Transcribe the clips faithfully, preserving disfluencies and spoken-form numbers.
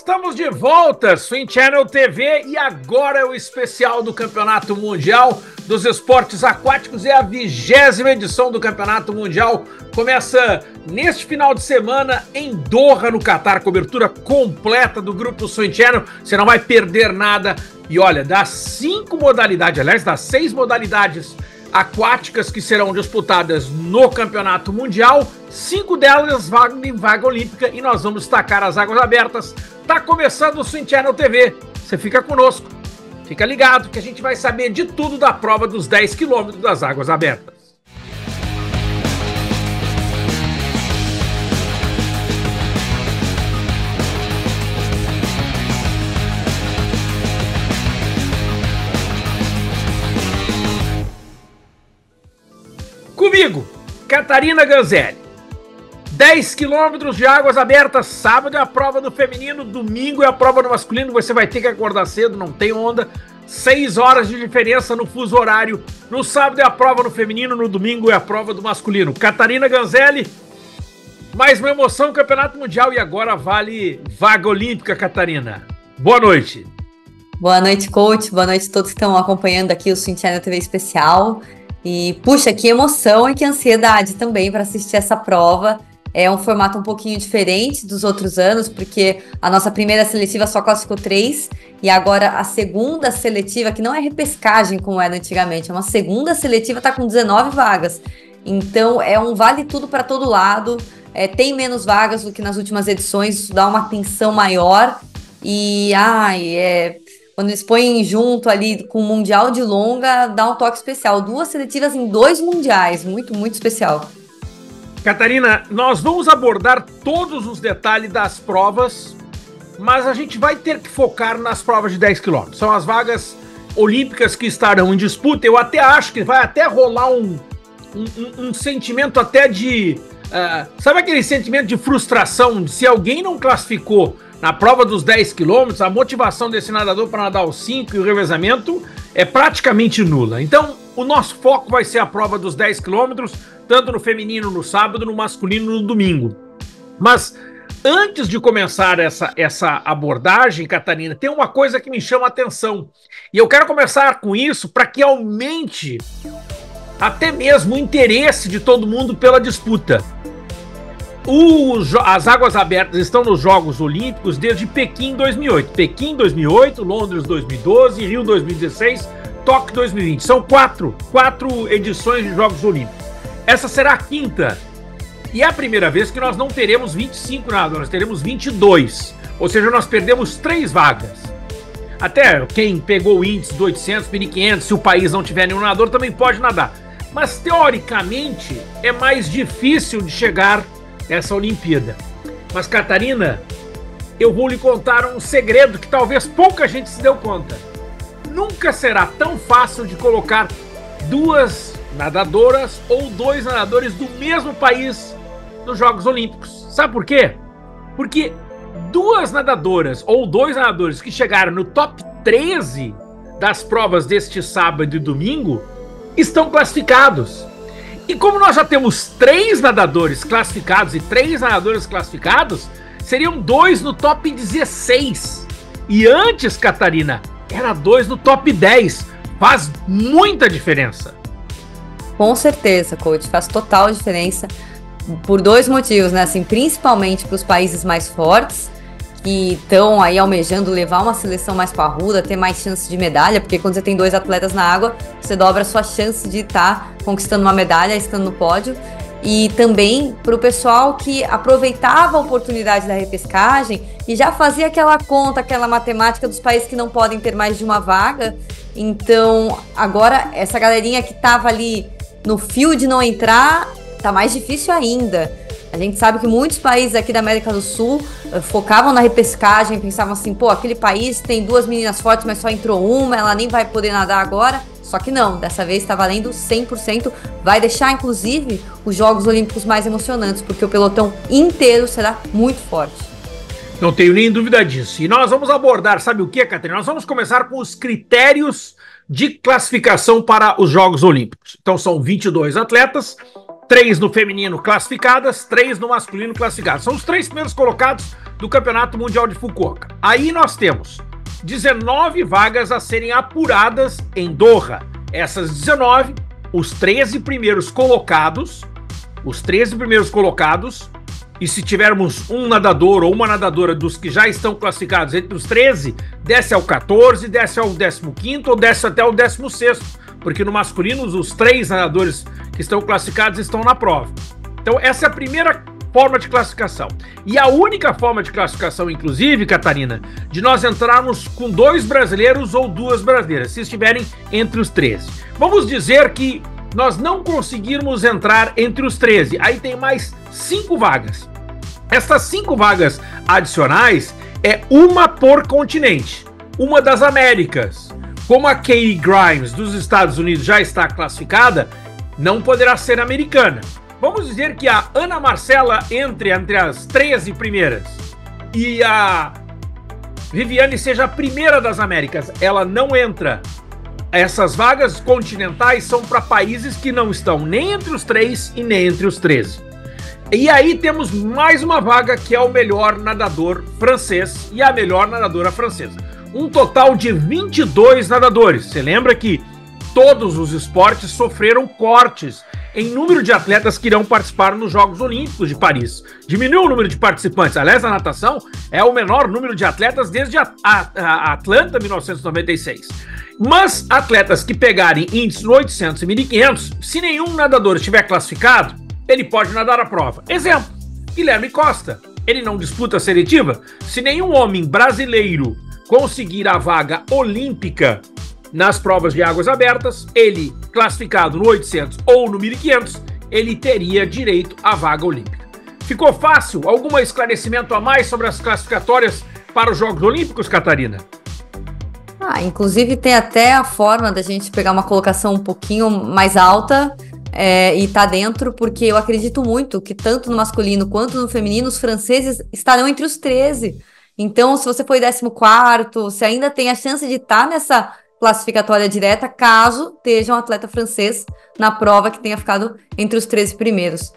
Estamos de volta, Swim Channel T V, e agora é o especial do Campeonato Mundial dos Esportes Aquáticos. É a vigésima edição do Campeonato Mundial. Começa neste final de semana em Doha, no Catar. Cobertura completa do Grupo Swim Channel. Você não vai perder nada. E olha, das cinco modalidades, aliás, das seis modalidades aquáticas que serão disputadas no Campeonato Mundial, cinco delas valem em vaga olímpica, e nós vamos destacar as águas abertas. Tá começando o Swim Channel T V. Você fica conosco, fica ligado que a gente vai saber de tudo da prova dos dez quilômetros das águas abertas. Comigo, Catarina Ganzelli. dez quilômetros de águas abertas, sábado é a prova do feminino, domingo é a prova do masculino. Você vai ter que acordar cedo, não tem onda. Seis horas de diferença no fuso horário. No sábado é a prova no feminino, no domingo é a prova do masculino. Catarina Ganzelli, mais uma emoção, Campeonato Mundial, e agora vale vaga olímpica, Catarina. Boa noite. Boa noite, coach. Boa noite a todos que estão acompanhando aqui o Swim Channel T V especial. E, puxa, que emoção e que ansiedade também para assistir essa prova. É um formato um pouquinho diferente dos outros anos, porque a nossa primeira seletiva só classificou três, e agora a segunda seletiva, que não é repescagem como era antigamente, é uma segunda seletiva, está com dezenove vagas. Então é um vale tudo para todo lado, é, tem menos vagas do que nas últimas edições, isso dá uma atenção maior, e ai, é... quando eles põem junto ali com o Mundial de Longa, dá um toque especial. Duas seletivas em dois mundiais, muito, muito especial. Catarina, nós vamos abordar todos os detalhes das provas, mas a gente vai ter que focar nas provas de dez quilômetros. São as vagas olímpicas que estarão em disputa. Eu até acho que vai até rolar um, um, um sentimento até de... Uh, sabe aquele sentimento de frustração de se alguém não classificou na prova dos dez quilômetros, a motivação desse nadador para nadar os cinco e o revezamento é praticamente nula. Então, o nosso foco vai ser a prova dos dez quilômetros, tanto no feminino no sábado, no masculino no domingo. Mas, antes de começar essa, essa abordagem, Catarina, tem uma coisa que me chama a atenção. E eu quero começar com isso para que aumente até mesmo o interesse de todo mundo pela disputa. O, as águas abertas estão nos Jogos Olímpicos desde Pequim dois mil e oito. Pequim dois mil e oito, Londres dois mil e doze, Rio dois mil e dezesseis, Tóquio dois mil e vinte. São quatro, quatro edições de Jogos Olímpicos. Essa será a quinta. E é a primeira vez que nós não teremos vinte e cinco nadadores, nós teremos vinte e dois. Ou seja, nós perdemos três vagas. Até quem pegou o índice do oitocentos, mil e quinhentos, se o país não tiver nenhum nadador, também pode nadar. Mas, teoricamente, é mais difícil de chegar essa Olimpíada. Mas, Catarina, eu vou lhe contar um segredo que talvez pouca gente se deu conta. Nunca será tão fácil de colocar duas nadadoras ou dois nadadores do mesmo país nos Jogos Olímpicos. Sabe por quê? Porque duas nadadoras ou dois nadadores que chegaram no top treze das provas deste sábado e domingo estão classificados. E como nós já temos três nadadores classificados e três nadadores classificados, seriam dois no top dezesseis. E antes, Catarina, era dois no top dez. Faz muita diferença. Com certeza, coach, faz total diferença. Por dois motivos, né? Assim, principalmente para os países mais fortes, que estão aí almejando levar uma seleção mais parruda, ter mais chance de medalha, porque quando você tem dois atletas na água, você dobra a sua chance de estar conquistando uma medalha, estando no pódio. E também para o pessoal que aproveitava a oportunidade da repescagem e já fazia aquela conta, aquela matemática dos países que não podem ter mais de uma vaga. Então, agora, essa galerinha que estava ali no fio de não entrar, tá mais difícil ainda. A gente sabe que muitos países aqui da América do Sul uh, focavam na repescagem, pensavam assim, pô, aquele país tem duas meninas fortes, mas só entrou uma, ela nem vai poder nadar agora. Só que não, dessa vez está valendo cem por cento, vai deixar inclusive os Jogos Olímpicos mais emocionantes, porque o pelotão inteiro será muito forte. Não tenho nem dúvida disso. E nós vamos abordar, sabe o que, Catarina? Nós vamos começar com os critérios de classificação para os Jogos Olímpicos. Então são vinte e dois atletas, três no feminino classificadas, três no masculino classificadas. São os três primeiros colocados do Campeonato Mundial de Fukuoka. Aí nós temos dezenove vagas a serem apuradas em Doha. Essas dezenove, os treze primeiros colocados, os treze primeiros colocados, e se tivermos um nadador ou uma nadadora dos que já estão classificados entre os treze, desce ao quatorze, desce ao décimo quinto ou desce até o décimo sexto, porque no masculino os três nadadores que estão classificados estão na prova. Então essa é a primeira forma de classificação. E a única forma de classificação, inclusive, Catarina, de nós entrarmos com dois brasileiros ou duas brasileiras, se estiverem entre os treze. Vamos dizer que nós não conseguirmos entrar entre os treze, aí tem mais cinco vagas. Essas cinco vagas adicionais é uma por continente. Uma das Américas. Como a Katie Grimes dos Estados Unidos já está classificada, não poderá ser americana. Vamos dizer que a Ana Marcela entre entre as treze primeiras e a Viviane seja a primeira das Américas. Ela não entra. Essas vagas continentais são para países que não estão nem entre os três e nem entre os treze. E aí temos mais uma vaga que é o melhor nadador francês e a melhor nadadora francesa. Um total de vinte e dois nadadores. Você lembra que todos os esportes sofreram cortes em número de atletas que irão participar nos Jogos Olímpicos de Paris. Diminuiu o número de participantes. Aliás, a natação é o menor número de atletas desde a, a, a Atlanta, mil novecentos e noventa e seis. Mas atletas que pegarem índices no oitocentos e mil e quinhentos, se nenhum nadador estiver classificado, ele pode nadar a prova. Exemplo, Guilherme Costa. Ele não disputa a seletiva. Se nenhum homem brasileiro conseguir a vaga olímpica nas provas de águas abertas, ele, classificado no oitocentos ou no mil e quinhentos, ele teria direito à vaga olímpica. Ficou fácil? Algum esclarecimento a mais sobre as classificatórias para os Jogos Olímpicos, Catarina? Ah, inclusive tem até a forma da gente pegar uma colocação um pouquinho mais alta é, e tá dentro, porque eu acredito muito que tanto no masculino quanto no feminino, os franceses estarão entre os treze. Então, se você foi décimo quarto, você ainda tem a chance de estar nessa classificatória direta, caso esteja um atleta francês na prova que tenha ficado entre os treze primeiros.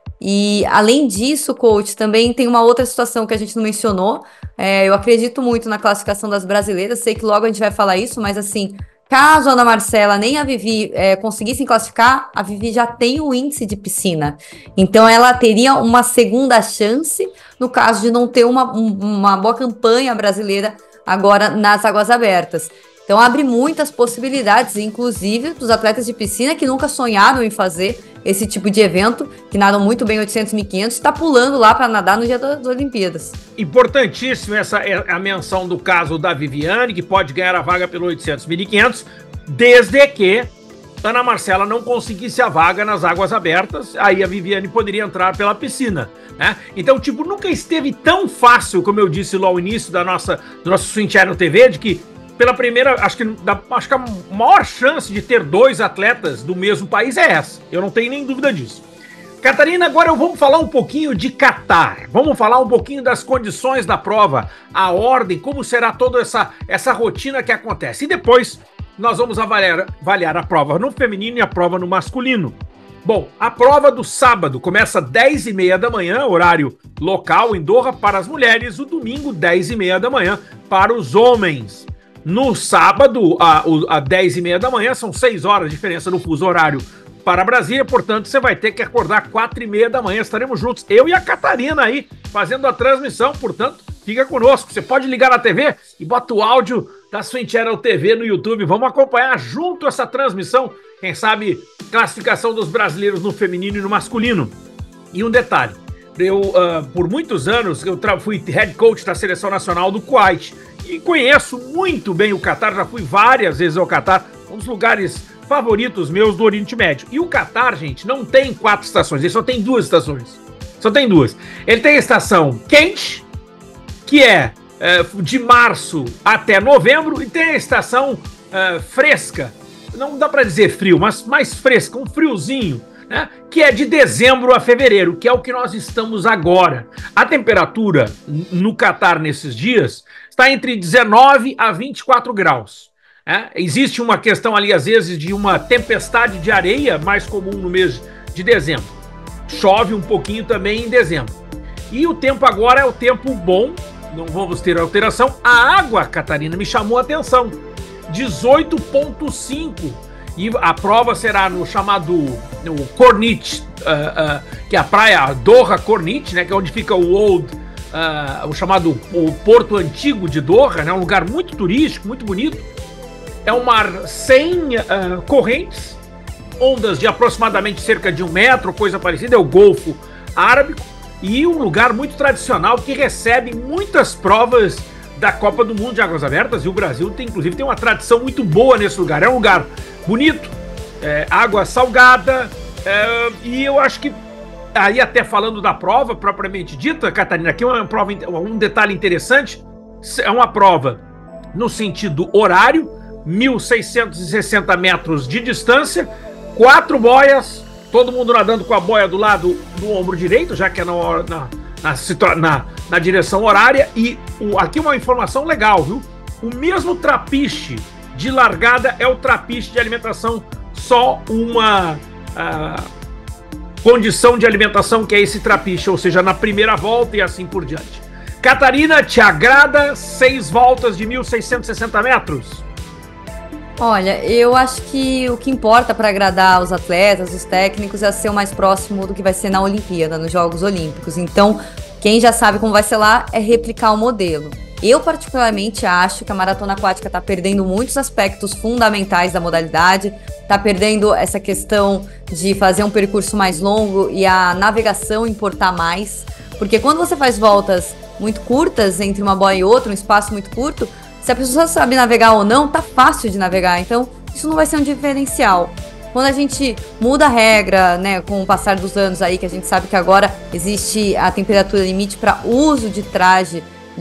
E, além disso, coach, também tem uma outra situação que a gente não mencionou. É, eu acredito muito na classificação das brasileiras, sei que logo a gente vai falar isso, mas assim, caso a Ana Marcela nem a Vivi é, conseguissem classificar, a Vivi já tem o índice de piscina. Então, ela teria uma segunda chance no caso de não ter uma, uma boa campanha brasileira agora nas águas abertas. Então, abre muitas possibilidades, inclusive dos atletas de piscina que nunca sonharam em fazer esse tipo de evento, que nadam muito bem oitocentos, mil e quinhentos, está pulando lá para nadar no dia das Olimpíadas. Importantíssimo essa é a menção do caso da Viviane, que pode ganhar a vaga pelo oitocentos, mil e quinhentos, desde que Ana Marcela não conseguisse a vaga nas águas abertas, aí a Viviane poderia entrar pela piscina, né? Então, tipo, nunca esteve tão fácil, como eu disse lá ao início da nossa, do nosso Swim Channel T V, de que pela primeira, acho que, da, acho que a maior chance de ter dois atletas do mesmo país é essa. Eu não tenho nem dúvida disso. Catarina, agora eu vamos falar um pouquinho de Catar. Vamos falar um pouquinho das condições da prova, a ordem, como será toda essa, essa rotina que acontece. E depois nós vamos avaliar, avaliar a prova no feminino e a prova no masculino. Bom, a prova do sábado começa às dez e meia da manhã, horário local em Doha para as mulheres, o domingo dez e meia da manhã para os homens. No sábado, às dez e meia da manhã, são seis horas de diferença no fuso horário para Brasília, portanto, você vai ter que acordar quatro e meia da manhã, estaremos juntos, eu e a Catarina aí, fazendo a transmissão, portanto, fica conosco. Você pode ligar na T V e bota o áudio da Swim Channel T V no YouTube, vamos acompanhar junto essa transmissão, quem sabe, classificação dos brasileiros no feminino e no masculino. E um detalhe, eu, uh, por muitos anos, eu fui head coach da Seleção Nacional do Kuwait, e conheço muito bem o Catar, já fui várias vezes ao Catar, um dos lugares favoritos meus do Oriente Médio. E o Catar, gente, não tem quatro estações, ele só tem duas estações. Só tem duas. Ele tem a estação quente, que é, é de março até novembro, e tem a estação é, fresca, não dá para dizer frio, mas mais fresca, um friozinho, né? Que é de dezembro a fevereiro, que é o que nós estamos agora. A temperatura no Catar nesses dias está entre dezenove a vinte e quatro graus. É? Existe uma questão ali, às vezes, de uma tempestade de areia, mais comum no mês de dezembro. chove um pouquinho também em dezembro. E o tempo agora é o tempo bom, não vamos ter alteração. A água, Catarina, me chamou a atenção, dezoito ponto cinco, e a prova será no chamado no Corniche, uh, uh, que é a praia Doha Corniche, né, que é onde fica o Old, uh, o chamado o Porto Antigo de Doha, né, um lugar muito turístico, muito bonito. É um mar sem uh, correntes, ondas de aproximadamente cerca de um metro, coisa parecida, é o Golfo Árabes, e um lugar muito tradicional que recebe muitas provas da Copa do Mundo de Águas Abertas, e o Brasil tem, inclusive, tem uma tradição muito boa nesse lugar. É um lugar bonito, é, água salgada, é, e eu acho que, aí até falando da prova propriamente dita, Catarina, aqui é uma prova, um detalhe interessante, é uma prova no sentido horário, mil seiscentos e sessenta metros de distância, quatro boias, todo mundo nadando com a boia do lado do ombro direito, já que é na, na, na, na, na direção horária. E o, aqui uma informação legal, viu? O mesmo trapiche de largada é o trapiche de alimentação, só uma uh, condição de alimentação que é esse trapiche, ou seja, na primeira volta e assim por diante. Catarina, te agrada seis voltas de mil seiscentos e sessenta metros? Olha, eu acho que o que importa para agradar os atletas, os técnicos, é ser o mais próximo do que vai ser na Olimpíada, nos Jogos Olímpicos. Então, quem já sabe como vai ser lá é replicar o modelo. Eu, particularmente, acho que a maratona aquática está perdendo muitos aspectos fundamentais da modalidade, está perdendo essa questão de fazer um percurso mais longo e a navegação importar mais, porque quando você faz voltas muito curtas entre uma boia e outra, um espaço muito curto, se a pessoa sabe navegar ou não, tá fácil de navegar, então isso não vai ser um diferencial. Quando a gente muda a regra, né, com o passar dos anos aí, que a gente sabe que agora existe a temperatura limite para uso de traje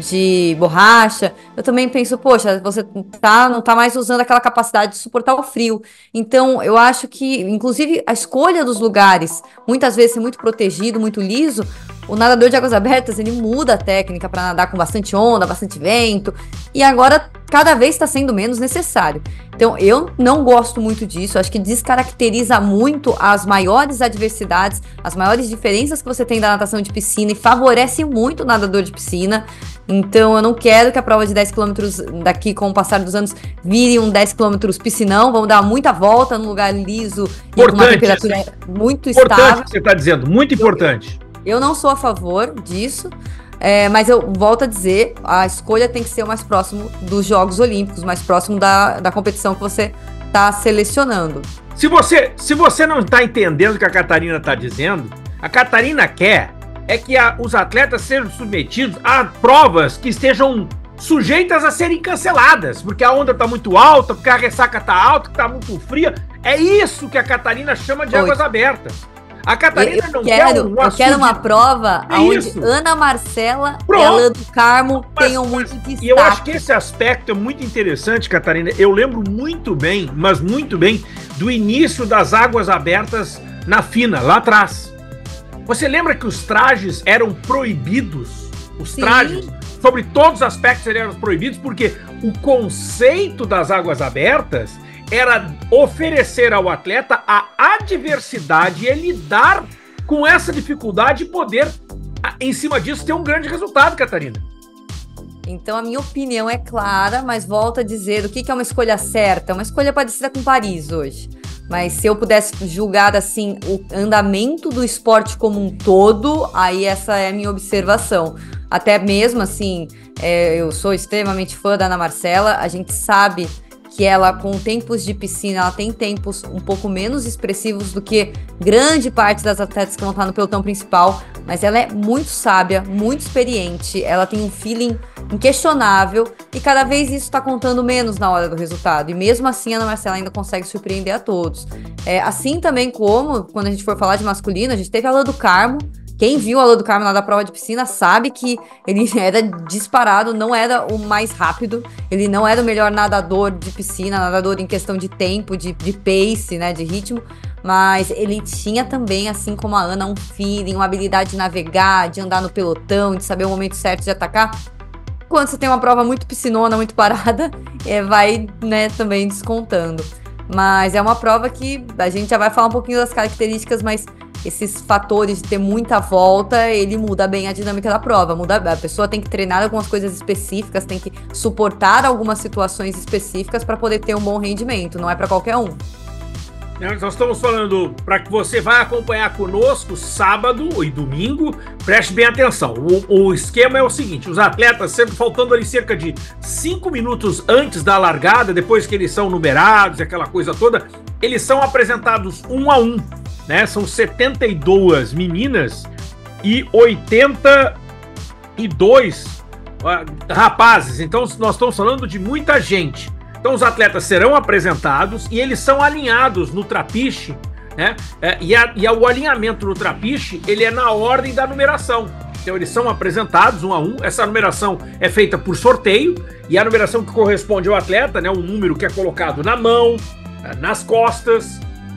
de borracha, eu também penso, poxa, você tá, não tá mais usando aquela capacidade de suportar o frio. Então, eu acho que, inclusive, a escolha dos lugares, muitas vezes é muito protegido, muito liso, o nadador de águas abertas, ele muda a técnica para nadar com bastante onda, bastante vento, e agora cada vez está sendo menos necessário. Então, eu não gosto muito disso, acho que descaracteriza muito as maiores adversidades, as maiores diferenças que você tem da natação de piscina e favorece muito o nadador de piscina. Então, eu não quero que a prova de dez quilômetros daqui, com o passar dos anos, vire um dez quilômetros piscinão, vamos dar muita volta num lugar liso e com uma temperatura muito estável. Importante o que você está dizendo, muito importante. Eu não sou a favor disso, é, mas eu volto a dizer, a escolha tem que ser o mais próximo dos Jogos Olímpicos, mais próximo da, da competição que você está selecionando. Se você, se você não está entendendo o que a Catarina está dizendo, a Catarina quer é que a, os atletas sejam submetidos a provas que estejam sujeitas a serem canceladas, porque a onda está muito alta, porque a ressaca está alta, que está muito fria. É isso que a Catarina chama de Oi. águas abertas. A Catarina eu não quero, quer um Eu quero uma prova é onde isso. Ana Marcela Pronto. e Alain do Carmo mas, tenham mas, muito destaque. E eu acho que esse aspecto é muito interessante, Catarina. Eu lembro muito bem, mas muito bem, do início das águas abertas na FINA, lá atrás. Você lembra que os trajes eram proibidos? Os Sim. trajes, sobre todos os aspectos, eram proibidos, porque o conceito das águas abertas era oferecer ao atleta a adversidade e ele lidar com essa dificuldade e poder, em cima disso, ter um grande resultado, Catarina. Então a minha opinião é clara, mas volto a dizer, o que é uma escolha certa? Uma escolha parecida com Paris hoje. Mas se eu pudesse julgar, assim, o andamento do esporte como um todo, aí essa é a minha observação. Até mesmo, assim, é, eu sou extremamente fã da Ana Marcela, a gente sabe que ela, com tempos de piscina, ela tem tempos um pouco menos expressivos do que grande parte das atletas que vão estar no pelotão principal, mas ela é muito sábia, muito experiente, ela tem um feeling inquestionável e cada vez isso está contando menos na hora do resultado, e mesmo assim a Ana Marcela ainda consegue surpreender a todos. É, assim também como, quando a gente for falar de masculino, a gente teve a Alain do Carmo. Quem viu a Alain do Carmo lá da prova de piscina sabe que ele era disparado, não era o mais rápido, ele não era o melhor nadador de piscina, nadador em questão de tempo, de, de pace, né, de ritmo, mas ele tinha também, assim como a Ana, um feeling, uma habilidade de navegar, de andar no pelotão, de saber o momento certo de atacar. Quando você tem uma prova muito piscinona, muito parada, é, vai, né, também descontando. Mas é uma prova que a gente já vai falar um pouquinho das características, mas esses fatores de ter muita volta, ele muda bem a dinâmica da prova. Muda, a pessoa tem que treinar algumas coisas específicas, tem que suportar algumas situações específicas para poder ter um bom rendimento, não é para qualquer um. Nós estamos falando para que você vai acompanhar conosco sábado e domingo, preste bem atenção. O, o esquema é o seguinte, os atletas, sempre faltando ali cerca de cinco minutos antes da largada, depois que eles são numerados e aquela coisa toda, eles são apresentados um a um, né? São setenta e duas meninas e oitenta e dois uh, rapazes, então nós estamos falando de muita gente. Então os atletas serão apresentados e eles são alinhados no trapiche, né? É, e, a, e a, o alinhamento no trapiche, ele é na ordem da numeração. Então eles são apresentados um a um, essa numeração é feita por sorteio, e a numeração que corresponde ao atleta, né? O número que é colocado na mão, nas costas,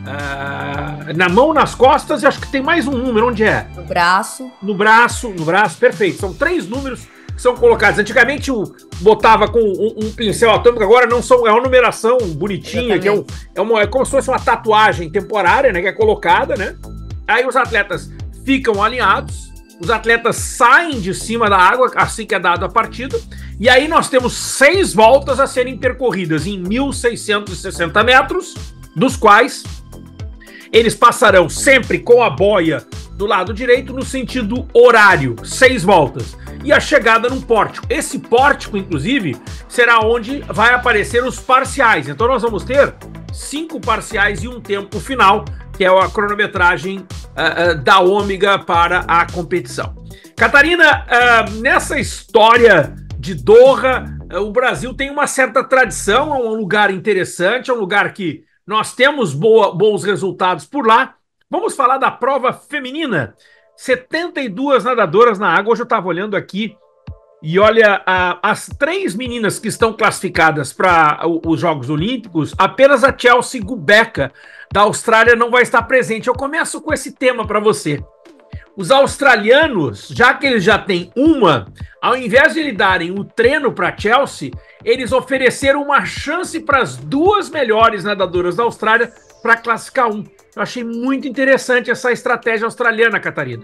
uh, na mão, nas costas, e acho que tem mais um número, onde é? No braço. No braço, no braço, perfeito. São três números são colocados. Antigamente o, botava com um, um pincel atômico, agora não são, é uma numeração bonitinha, Exatamente. que é, um, é, uma, é como se fosse uma tatuagem temporária, né, que é colocada, né? Aí os atletas ficam alinhados, os atletas saem de cima da água assim que é dada a partida, e aí nós temos seis voltas a serem percorridas em mil seiscentos e sessenta metros, dos quais eles passarão sempre com a boia do lado direito no sentido horário, seis voltas. E a chegada num pórtico. Esse pórtico, inclusive, será onde vai aparecer os parciais. Então nós vamos ter cinco parciais e um tempo final, que é a cronometragem uh, uh, da Ômega para a competição. Catarina, uh, nessa história de Doha, uh, o Brasil tem uma certa tradição, é um lugar interessante, é um lugar que nós temos boa, bons resultados por lá. Vamos falar da prova feminina. setenta e duas nadadoras na água. Hoje eu estava olhando aqui e olha, a, as três meninas que estão classificadas para os Jogos Olímpicos, apenas a Chelsea Gubecka da Austrália não vai estar presente. Eu começo com esse tema para você. Os australianos, já que eles já têm uma, ao invés de lhe darem o treino para a Chelsea, eles ofereceram uma chance para as duas melhores nadadoras da Austrália para classificar um. Eu achei muito interessante essa estratégia australiana, Catarina.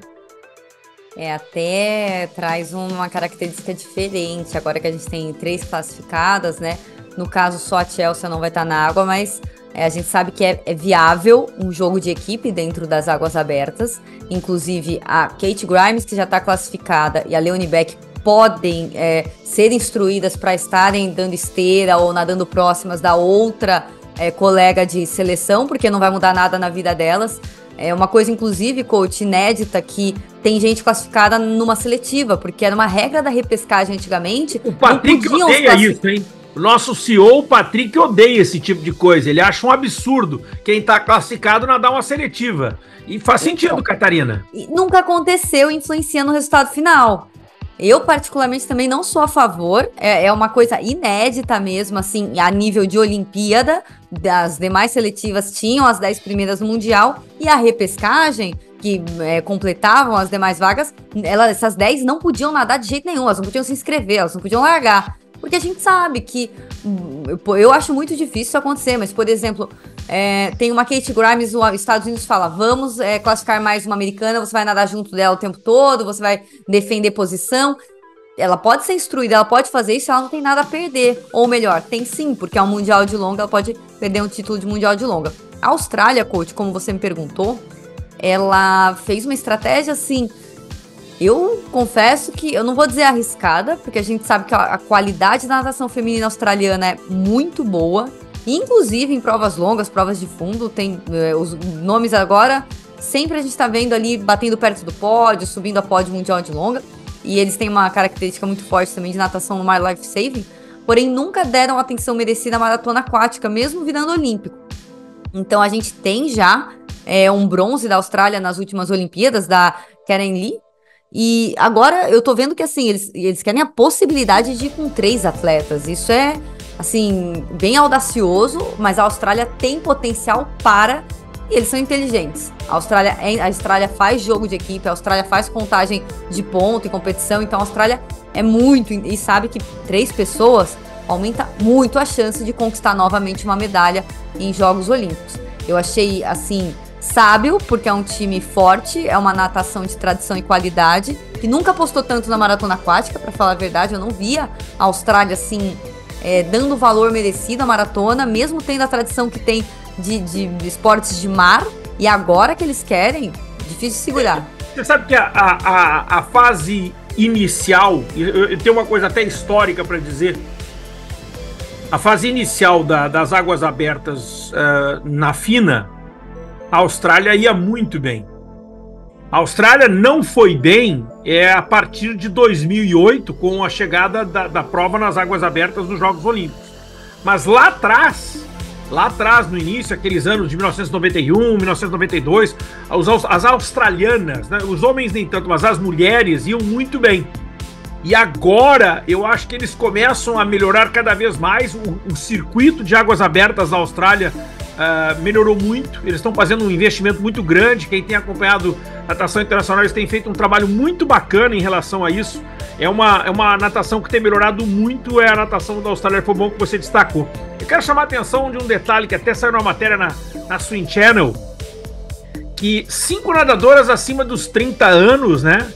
É, até traz uma característica diferente, agora que a gente tem três classificadas, né? No caso, só a Chelsea não vai estar na água, mas é, a gente sabe que é, é viável um jogo de equipe dentro das águas abertas. Inclusive, a Kate Grimes, que já está classificada, e a Leonie Beck podem é, ser instruídas para estarem dando esteira ou nadando próximas da outra É, colega de seleção, porque não vai mudar nada na vida delas. É uma coisa, inclusive, coach, inédita, que tem gente classificada numa seletiva, porque era uma regra da repescagem antigamente. O Patrick odeia classific... isso, hein? O nosso C E O, o Patrick, odeia esse tipo de coisa. Ele acha um absurdo quem tá classificado nadar uma seletiva. E faz sentido, então, Catarina. Nunca aconteceu influenciando o resultado final. Eu, particularmente, também não sou a favor. É, é uma coisa inédita mesmo, assim, a nível de Olimpíada. As demais seletivas tinham as dez primeiras no Mundial. E a repescagem, que é, completavam as demais vagas, elas, essas dez não podiam nadar de jeito nenhum. Elas não podiam se inscrever, elas não podiam largar. Porque a gente sabe que... Eu, eu acho muito difícil isso acontecer, mas, por exemplo, é, tem uma Kate Grimes, os Estados Unidos fala, vamos é, classificar mais uma americana, você vai nadar junto dela o tempo todo, você vai defender posição. Ela pode ser instruída, ela pode fazer isso, ela não tem nada a perder. Ou melhor, tem sim, porque é um mundial de longa, ela pode perder um título de mundial de longa. A Austrália, coach, como você me perguntou, ela fez uma estratégia assim... Eu confesso que, eu não vou dizer arriscada, porque a gente sabe que a, a qualidade da natação feminina australiana é muito boa. Inclusive em provas longas, provas de fundo, tem eh, os nomes agora, sempre a gente tá vendo ali, batendo perto do pódio, subindo a pódio mundial de longa. E eles têm uma característica muito forte também de natação no mar life saving, porém nunca deram atenção merecida à maratona aquática, mesmo virando olímpico. Então a gente tem já é, um bronze da Austrália nas últimas Olimpíadas, da Karen Lee. E agora eu tô vendo que, assim, eles, eles querem a possibilidade de ir com três atletas. Isso é, assim, bem audacioso, mas a Austrália tem potencial para... E eles são inteligentes. A Austrália, a Austrália faz jogo de equipe, a Austrália faz contagem de ponto e competição. Então a Austrália é muito... E sabe que três pessoas aumenta muito a chance de conquistar novamente uma medalha em Jogos Olímpicos. Eu achei, assim... sábio, porque é um time forte, é uma natação de tradição e qualidade, que nunca apostou tanto na maratona aquática, para falar a verdade. Eu não via a Austrália assim, é, dando valor merecido à maratona, mesmo tendo a tradição que tem de, de, de esportes de mar, e agora que eles querem, difícil de segurar. Você sabe que a, a, a fase inicial, e tem uma coisa até histórica para dizer, a fase inicial da, das águas abertas uh, na FINA, a Austrália ia muito bem. A Austrália não foi bem é, a partir de dois mil e oito, com a chegada da, da prova nas águas abertas dos Jogos Olímpicos. Mas lá atrás, lá atrás, no início, aqueles anos de mil novecentos e noventa e um, mil novecentos e noventa e dois, as, as australianas, né, os homens nem tanto, mas as mulheres iam muito bem. E agora, eu acho que eles começam a melhorar cada vez mais. O, o circuito de águas abertas da Austrália uh, melhorou muito. Eles estão fazendo um investimento muito grande. Quem tem acompanhado a natação internacional, eles têm feito um trabalho muito bacana em relação a isso. É uma, é uma natação que tem melhorado muito, é a natação da Austrália. Foi bom que você destacou. Eu quero chamar a atenção de um detalhe que até saiu na matéria na, na Swim Channel, que cinco nadadoras acima dos trinta anos, né?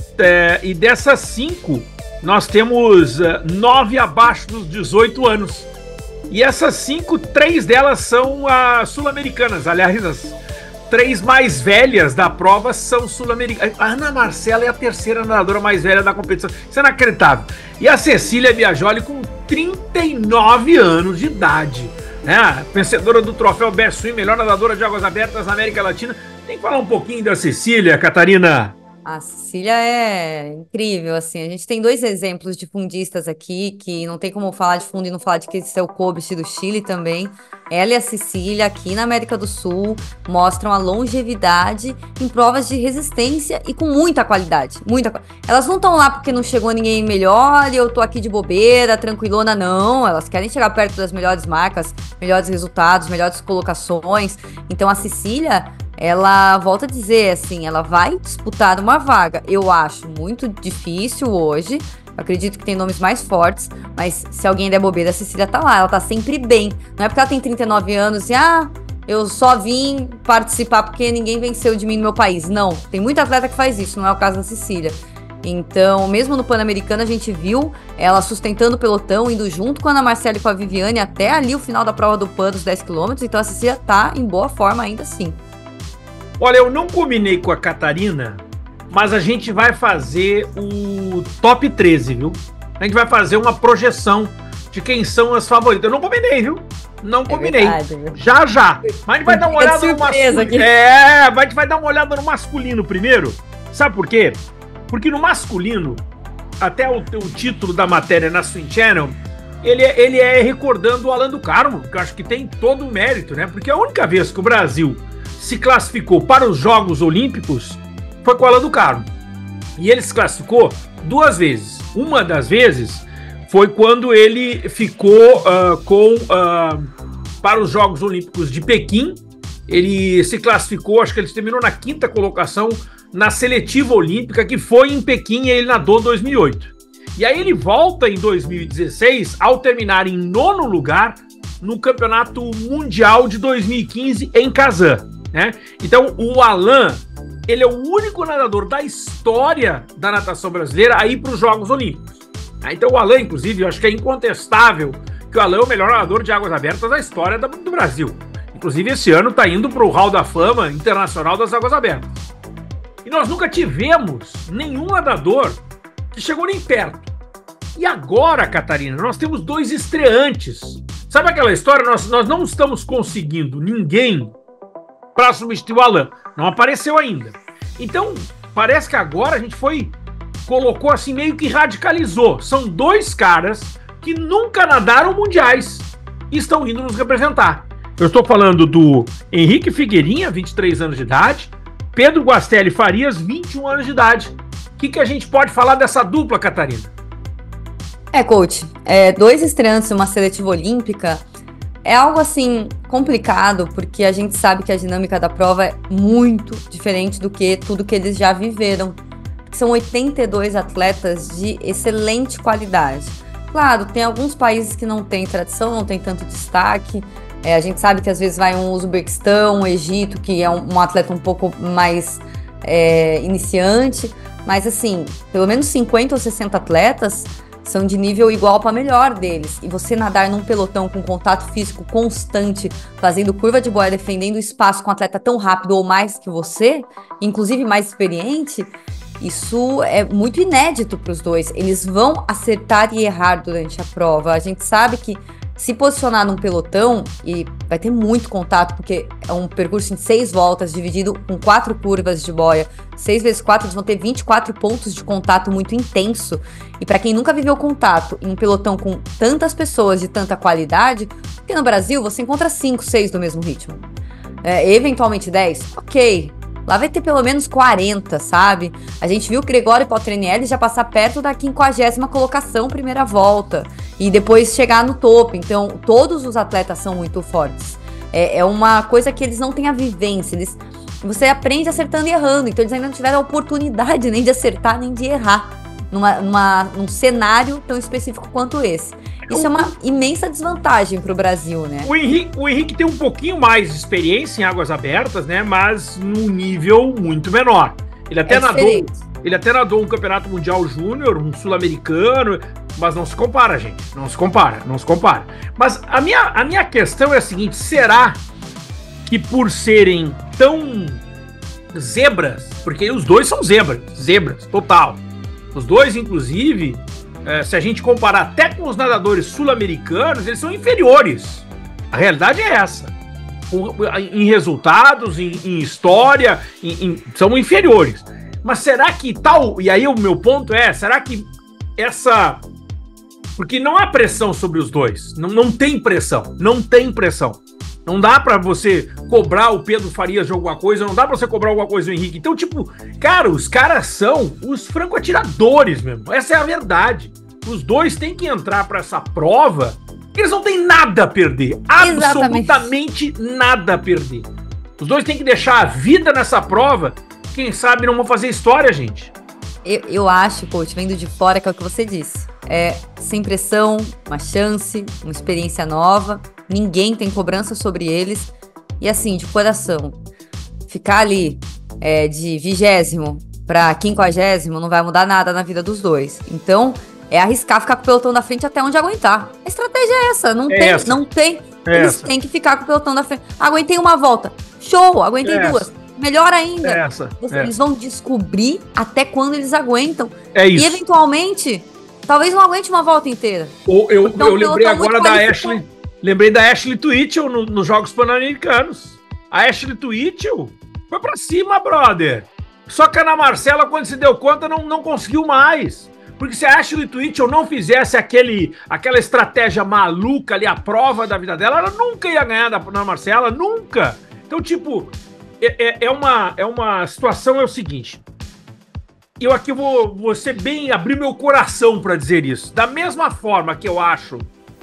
É, e dessas cinco, nós temos uh, nove abaixo dos dezoito anos. E essas cinco, três delas são uh, sul-americanas. Aliás, as três mais velhas da prova são sul-americanas. A Ana Marcela é a terceira nadadora mais velha da competição. Isso é inacreditável. E a Cecília Biagioli com trinta e nove anos de idade, né? Vencedora do troféu Best Swim, melhor nadadora de águas abertas na América Latina. Tem que falar um pouquinho da Cecília, Catarina. A Cecília é incrível, assim, a gente tem dois exemplos de fundistas aqui, que não tem como falar de fundo e não falar de Cristel Kobisch do Chile também. Ela e a Cecília, aqui na América do Sul, mostram a longevidade em provas de resistência e com muita qualidade, muita. Elas não estão lá porque não chegou ninguém melhor e eu tô aqui de bobeira, tranquilona, não. Elas querem chegar perto das melhores marcas, melhores resultados, melhores colocações. Então a Cecília, ela, volta a dizer, assim, ela vai disputar uma vaga. Eu acho muito difícil hoje. Eu acredito que tem nomes mais fortes, mas se alguém der bobeira, a Cecília tá lá. Ela tá sempre bem. Não é porque ela tem trinta e nove anos e, ah, eu só vim participar porque ninguém venceu de mim no meu país. Não, tem muita atleta que faz isso, não é o caso da Cecília. Então, mesmo no Pan-Americano, a gente viu ela sustentando o pelotão, indo junto com a Ana Marcela e com a Viviane até ali o final da prova do Pan dos dez quilômetros. Então, a Cecília tá em boa forma ainda assim. Olha, eu não combinei com a Catarina, mas a gente vai fazer o top treze, viu? A gente vai fazer uma projeção de quem são as favoritas. Eu não combinei, viu? Não combinei. É verdade, já, já. Mas a gente vai dar uma olhada no masculino. É, a gente vai dar uma olhada no masculino primeiro. Sabe por quê? Porque no masculino, até o, o título da matéria na Swim Channel, ele, ele é recordando o Alan do Carmo, que eu acho que tem todo o mérito, né? Porque a única vez que o Brasil se classificou para os Jogos Olímpicos foi com o Alan do Carmo. E ele se classificou duas vezes. Uma das vezes foi quando ele ficou uh, com uh, para os Jogos Olímpicos de Pequim. Ele se classificou, acho que ele terminou na quinta colocação na seletiva olímpica, que foi em Pequim, e ele nadou em dois mil e oito. E aí ele volta em dois mil e dezesseis ao terminar em nono lugar no Campeonato Mundial de dois mil e quinze em Kazan, né? Então o Alan, ele é o único nadador da história da natação brasileira a ir para os Jogos Olímpicos. Então o Alan, inclusive, eu acho que é incontestável que o Alan é o melhor nadador de águas abertas da história do Brasil. Inclusive esse ano está indo para o Hall da Fama Internacional das Águas Abertas. E nós nunca tivemos nenhum nadador que chegou nem perto. E agora, Catarina, nós temos dois estreantes. Sabe aquela história? Nós, nós não estamos conseguindo ninguém para substituir o Alan. Não apareceu ainda. Então, parece que agora a gente foi, colocou assim, meio que radicalizou. São dois caras que nunca nadaram mundiais e estão indo nos representar. Eu estou falando do Henrique Figueirinha, vinte e três anos de idade, Pedro Guastelli Farias, vinte e um anos de idade. O que, que a gente pode falar dessa dupla, Catarina? É, coach, é, dois estreantes em uma seletiva olímpica é algo, assim, complicado, porque a gente sabe que a dinâmica da prova é muito diferente do que tudo que eles já viveram. São oitenta e dois atletas de excelente qualidade. Claro, tem alguns países que não têm tradição, não tem tanto destaque, É, a gente sabe que às vezes vai um Uzbequistão, um Egito, que é um, um atleta um pouco mais é, iniciante, mas assim, pelo menos cinquenta ou sessenta atletas são de nível igual para melhor deles. E você nadar num pelotão com contato físico constante, fazendo curva de boia, defendendo o espaço com um atleta tão rápido ou mais que você, inclusive mais experiente, isso é muito inédito para os dois. Eles vão acertar e errar durante a prova. A gente sabe que se posicionar num pelotão, e vai ter muito contato, porque é um percurso em seis voltas, dividido com quatro curvas de boia. Seis vezes quatro, eles vão ter vinte e quatro pontos de contato muito intenso. E para quem nunca viveu contato em um pelotão com tantas pessoas de tanta qualidade, porque no Brasil você encontra cinco, seis do mesmo ritmo. É, eventualmente dez, ok. Lá vai ter pelo menos quarenta, sabe? A gente viu o Gregório Potrinelli já passar perto da quinquagésima colocação, primeira volta. E depois chegar no topo. Então, todos os atletas são muito fortes. É, é uma coisa que eles não têm a vivência. Eles, você aprende acertando e errando. Então, eles ainda não tiveram a oportunidade nem de acertar, nem de errar. Numa, numa, num cenário tão específico quanto esse. Isso é uma imensa desvantagem para o Brasil, né? O Henrique, o Henrique tem um pouquinho mais de experiência em águas abertas, né? Mas num nível muito menor. Ele até, é nadou, ele até nadou um campeonato mundial júnior, um sul-americano, mas não se compara, gente. Não se compara, não se compara. Mas a minha, a minha questão é a seguinte: será que por serem tão zebras, porque os dois são zebras, zebras, total. Os dois, inclusive, é, se a gente comparar até com os nadadores sul-americanos, eles são inferiores. A realidade é essa. O, em resultados, em, em história, em, em, são inferiores. Mas será que tal... E aí o meu ponto é, será que essa... Porque não há pressão sobre os dois. Não, não tem pressão. Não tem pressão. Não dá pra você cobrar o Pedro Farias de alguma coisa, não dá pra você cobrar alguma coisa do Henrique. Então, tipo, cara, os caras são os franco-atiradores mesmo. Essa é a verdade. Os dois têm que entrar pra essa prova, eles não têm nada a perder. Absolutamente Exatamente. nada a perder. Os dois têm que deixar a vida nessa prova. Quem sabe não vão fazer história, gente. Eu, eu acho, coach, vendo de fora, que é o que você disse. É sem pressão, uma chance, uma experiência nova. Ninguém tem cobrança sobre eles. E assim, de coração, ficar ali é, de vigésimo para quinquagésimo não vai mudar nada na vida dos dois. Então, é arriscar ficar com o pelotão da frente até onde aguentar. A estratégia é essa. Não é tem, essa. não tem. É eles essa. têm que ficar com o pelotão da frente. Aguentei uma volta. Show, aguentei é duas. Essa. Melhor ainda. É essa. Eles é. vão descobrir até quando eles aguentam. É isso. E eventualmente, talvez não aguente uma volta inteira. Ou eu, então, eu lembrei agora da Ashley. Lembrei da Ashley Twichell no, nos Jogos Pan-Americanos. A Ashley Twichell foi pra cima, brother. Só que a Ana Marcela, quando se deu conta, não, não conseguiu mais. Porque se a Ashley Twichell não fizesse aquele, aquela estratégia maluca ali, a prova da vida dela, ela nunca ia ganhar da Ana Marcela, nunca. Então, tipo, é, é, uma, é uma situação, é o seguinte. Eu aqui vou, vou ser bem, abrir meu coração pra dizer isso. Da mesma forma que eu acho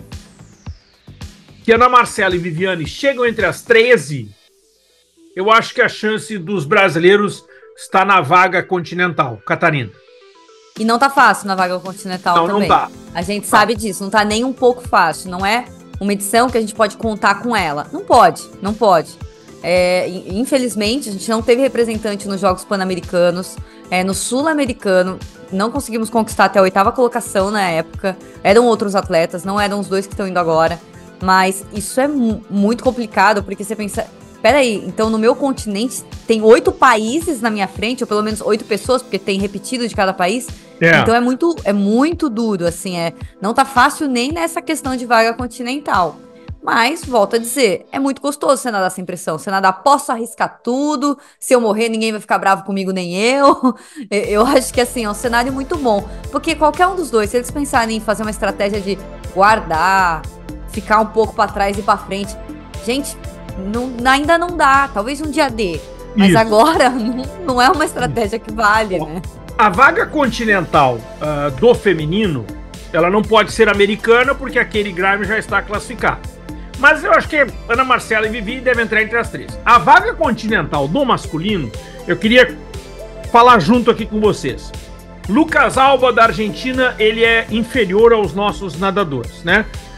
que Ana Marcela e Viviane chegam entre as treze, eu acho que a chance dos brasileiros está na vaga continental. Catarina. E não tá fácil na vaga continental não, também. Não tá. A gente tá. sabe disso, não tá nem um pouco fácil. Não é uma edição que a gente pode contar com ela. Não pode, não pode. É, infelizmente, a gente não teve representante nos Jogos Pan-Americanos. É, no Sul-Americano, não conseguimos conquistar até a oitava colocação na época. Eram outros atletas, não eram os dois que estão indo agora. Mas isso é mu- muito complicado, porque você pensa... Peraí, então no meu continente tem oito países na minha frente, ou pelo menos oito pessoas, porque tem repetido de cada país. Yeah. Então é muito, é muito duro, assim, é, não tá fácil nem nessa questão de vaga continental. Mas, volto a dizer, é muito gostoso você nadar sem pressão. Você nadar, posso arriscar tudo, se eu morrer ninguém vai ficar bravo comigo, nem eu. Eu acho que, assim, é um cenário muito bom. Porque qualquer um dos dois, se eles pensarem em fazer uma estratégia de guardar, ficar um pouco pra trás e pra frente, gente... Não, ainda não dá, talvez um dia dê. Mas Isso. agora não, não é uma estratégia que vale, né? A vaga continental uh, do feminino, ela não pode ser americana porque a Katie Grimes já está classificada. Mas eu acho que Ana Marcela e Vivi devem entrar entre as três. A vaga continental do masculino, eu queria falar junto aqui com vocês. Lucas Alba, da Argentina, ele é inferior aos nossos nadadores, né?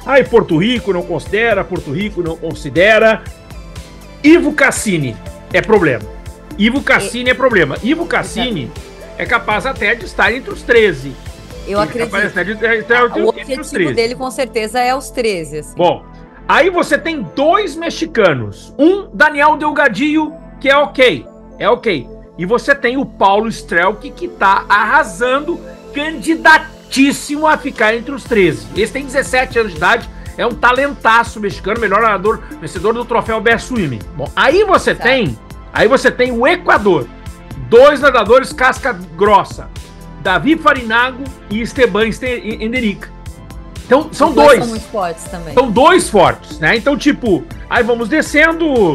Ai, Porto Rico não considera, Porto Rico não considera. Ivo Cassini é problema. Ivo Cassini é, é problema. Ivo Cassini é capaz até de estar entre os treze. Eu Ele acredito. É de, de, de, de, o objetivo dele, com certeza, é os treze. Assim. Bom, aí você tem dois mexicanos. Um, Daniel Delgadillo, que é ok. É ok. E você tem o Paulo Strelke, que tá arrasando, candidatíssimo a ficar entre os treze. Esse tem dezessete anos de idade, é um talentaço mexicano, melhor nadador, vencedor do troféu Best Swimming. Bom, aí você certo. tem, aí você tem o Equador. Dois nadadores casca grossa. Davi Farinago e Esteban Enderica. Então, são Os dois. dois. São muito fortes também. São dois fortes, né? Então, tipo, aí vamos descendo. Uh,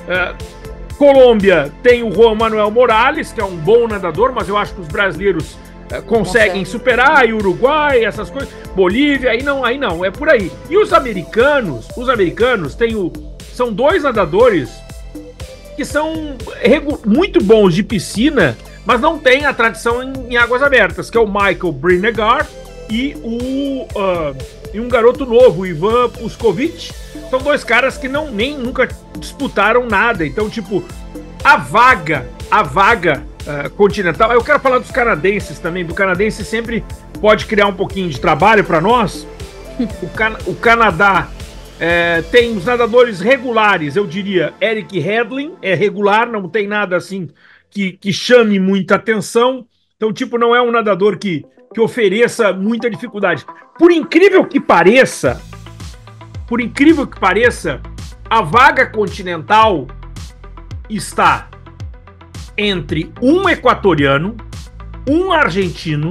Colômbia tem o Juan Manuel Morales, que é um bom nadador, mas eu acho que os brasileiros uh, conseguem Consegue. superar, e Uruguai, essas coisas. Bolívia, aí não, aí não, é por aí. E os americanos, os americanos têm o, são dois nadadores que são muito bons de piscina, mas não tem a tradição em, em águas abertas, que é o Michael Brinegar e, o, uh, e um garoto novo, o Ivan Puskovic. São dois caras que não, nem nunca disputaram nada. Então, tipo, a vaga, a vaga uh, continental... Eu quero falar dos canadenses também, do canadense sempre pode criar um pouquinho de trabalho para nós. O, Can o Canadá é, tem os nadadores regulares, eu diria, Eric Hedlin, é regular, não tem nada assim... Que, que chame muita atenção. Então, tipo, não é um nadador que, que ofereça muita dificuldade. Por incrível que pareça, por incrível que pareça, a vaga continental está entre um equatoriano, um argentino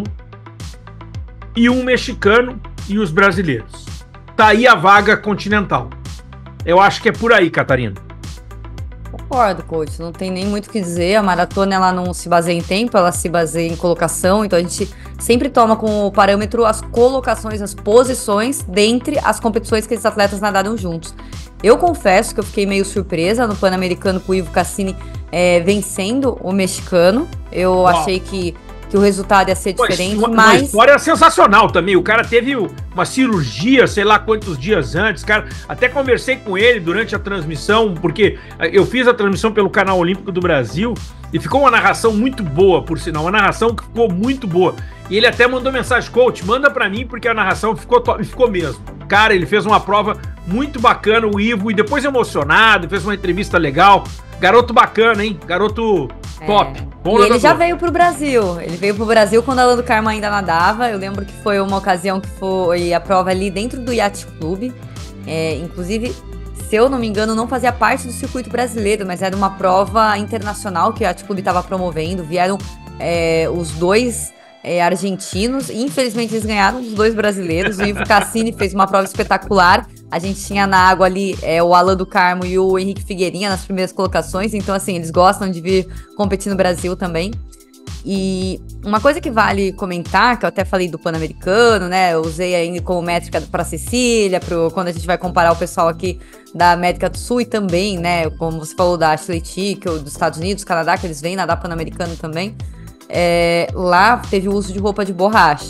e um mexicano e os brasileiros. Tá aí a vaga continental. Eu acho que é por aí, Catarina. Concordo, coach. Não tem nem muito o que dizer. A maratona, ela não se baseia em tempo, ela se baseia em colocação. Então, a gente sempre toma como parâmetro as colocações, as posições dentre as competições que esses atletas nadaram juntos. Eu confesso que eu fiquei meio surpresa no Pan-Americano com o Ivo Cassini é, vencendo o mexicano. Eu Uau. achei que, que o resultado ia ser diferente, Pô, mas... Uma história sensacional também. O cara teve uma cirurgia, sei lá quantos dias antes. Cara, até conversei com ele durante a transmissão, porque eu fiz a transmissão pelo Canal Olímpico do Brasil e ficou uma narração muito boa, por sinal. Uma narração que ficou muito boa. E ele até mandou mensagem: coach, manda pra mim, porque a narração ficou top, ficou mesmo. Cara, ele fez uma prova muito bacana, o Ivo, e depois emocionado, fez uma entrevista legal. Garoto bacana, hein? Garoto top. É. Bom e nadador. Ele já veio pro Brasil. Ele veio pro Brasil quando a Alã do Carmo ainda nadava. Eu lembro que foi uma ocasião que foi a prova ali dentro do Yacht Club. É, inclusive, se eu não me engano, não fazia parte do circuito brasileiro, mas era uma prova internacional que o Yacht Club estava promovendo. Vieram é, os dois é, argentinos. E, infelizmente, eles ganharam os dois brasileiros. O Ivo Cassini fez uma prova espetacular. A gente tinha na água ali é, o Alã do Carmo e o Henrique Figueirinha nas primeiras colocações. Então, assim, eles gostam de vir competir no Brasil também. E uma coisa que vale comentar, que eu até falei do Pan-Americano, né? Eu usei ainda como métrica para Cecília, pro, quando a gente vai comparar o pessoal aqui da América do Sul e também, né? Como você falou da Ashley Tick, dos Estados Unidos, Canadá, que eles vêm nadar Pan-Americano também. É, lá teve o uso de roupa de borracha.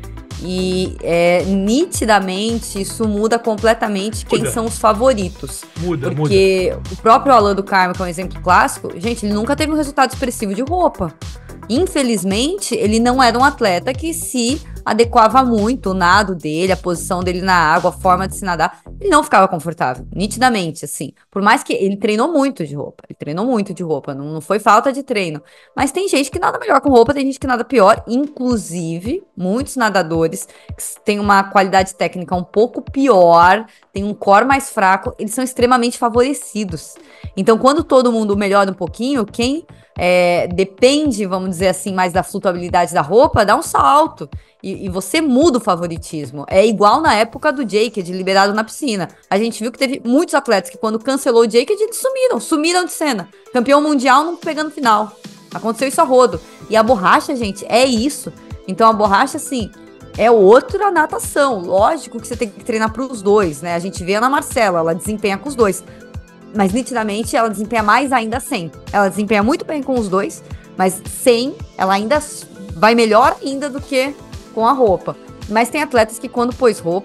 E é, nitidamente isso muda completamente quem muda. são os favoritos. Muda, porque muda. o próprio Alã do Carmo, que é um exemplo clássico, gente, ele nunca teve um resultado expressivo de roupa. Infelizmente, ele não era um atleta que se adequava muito, o nado dele, a posição dele na água, a forma de se nadar. Ele não ficava confortável, nitidamente, assim. Por mais que ele treinou muito de roupa, ele treinou muito de roupa, não, não foi falta de treino. Mas tem gente que nada melhor com roupa, tem gente que nada pior. Inclusive, muitos nadadores que têm uma qualidade técnica um pouco pior, têm um core mais fraco, eles são extremamente favorecidos. Então, quando todo mundo melhora um pouquinho, quem... É, depende, vamos dizer assim, mais da flutuabilidade da roupa, dá um salto e, e você muda o favoritismo. É igual na época do Jacob, liberado na piscina. A gente viu que teve muitos atletas que quando cancelou o Jacob, eles sumiram, sumiram de cena. Campeão mundial não pegando final. Aconteceu isso a rodo. E a borracha, gente, é isso. Então a borracha, assim, é outra natação. Lógico que você tem que treinar para os dois, né? A gente vê a Ana Marcela, ela desempenha com os dois. Mas, nitidamente, ela desempenha mais ainda sem. Ela desempenha muito bem com os dois, mas sem, ela ainda vai melhor ainda do que com a roupa. Mas tem atletas que, quando pôs roupa,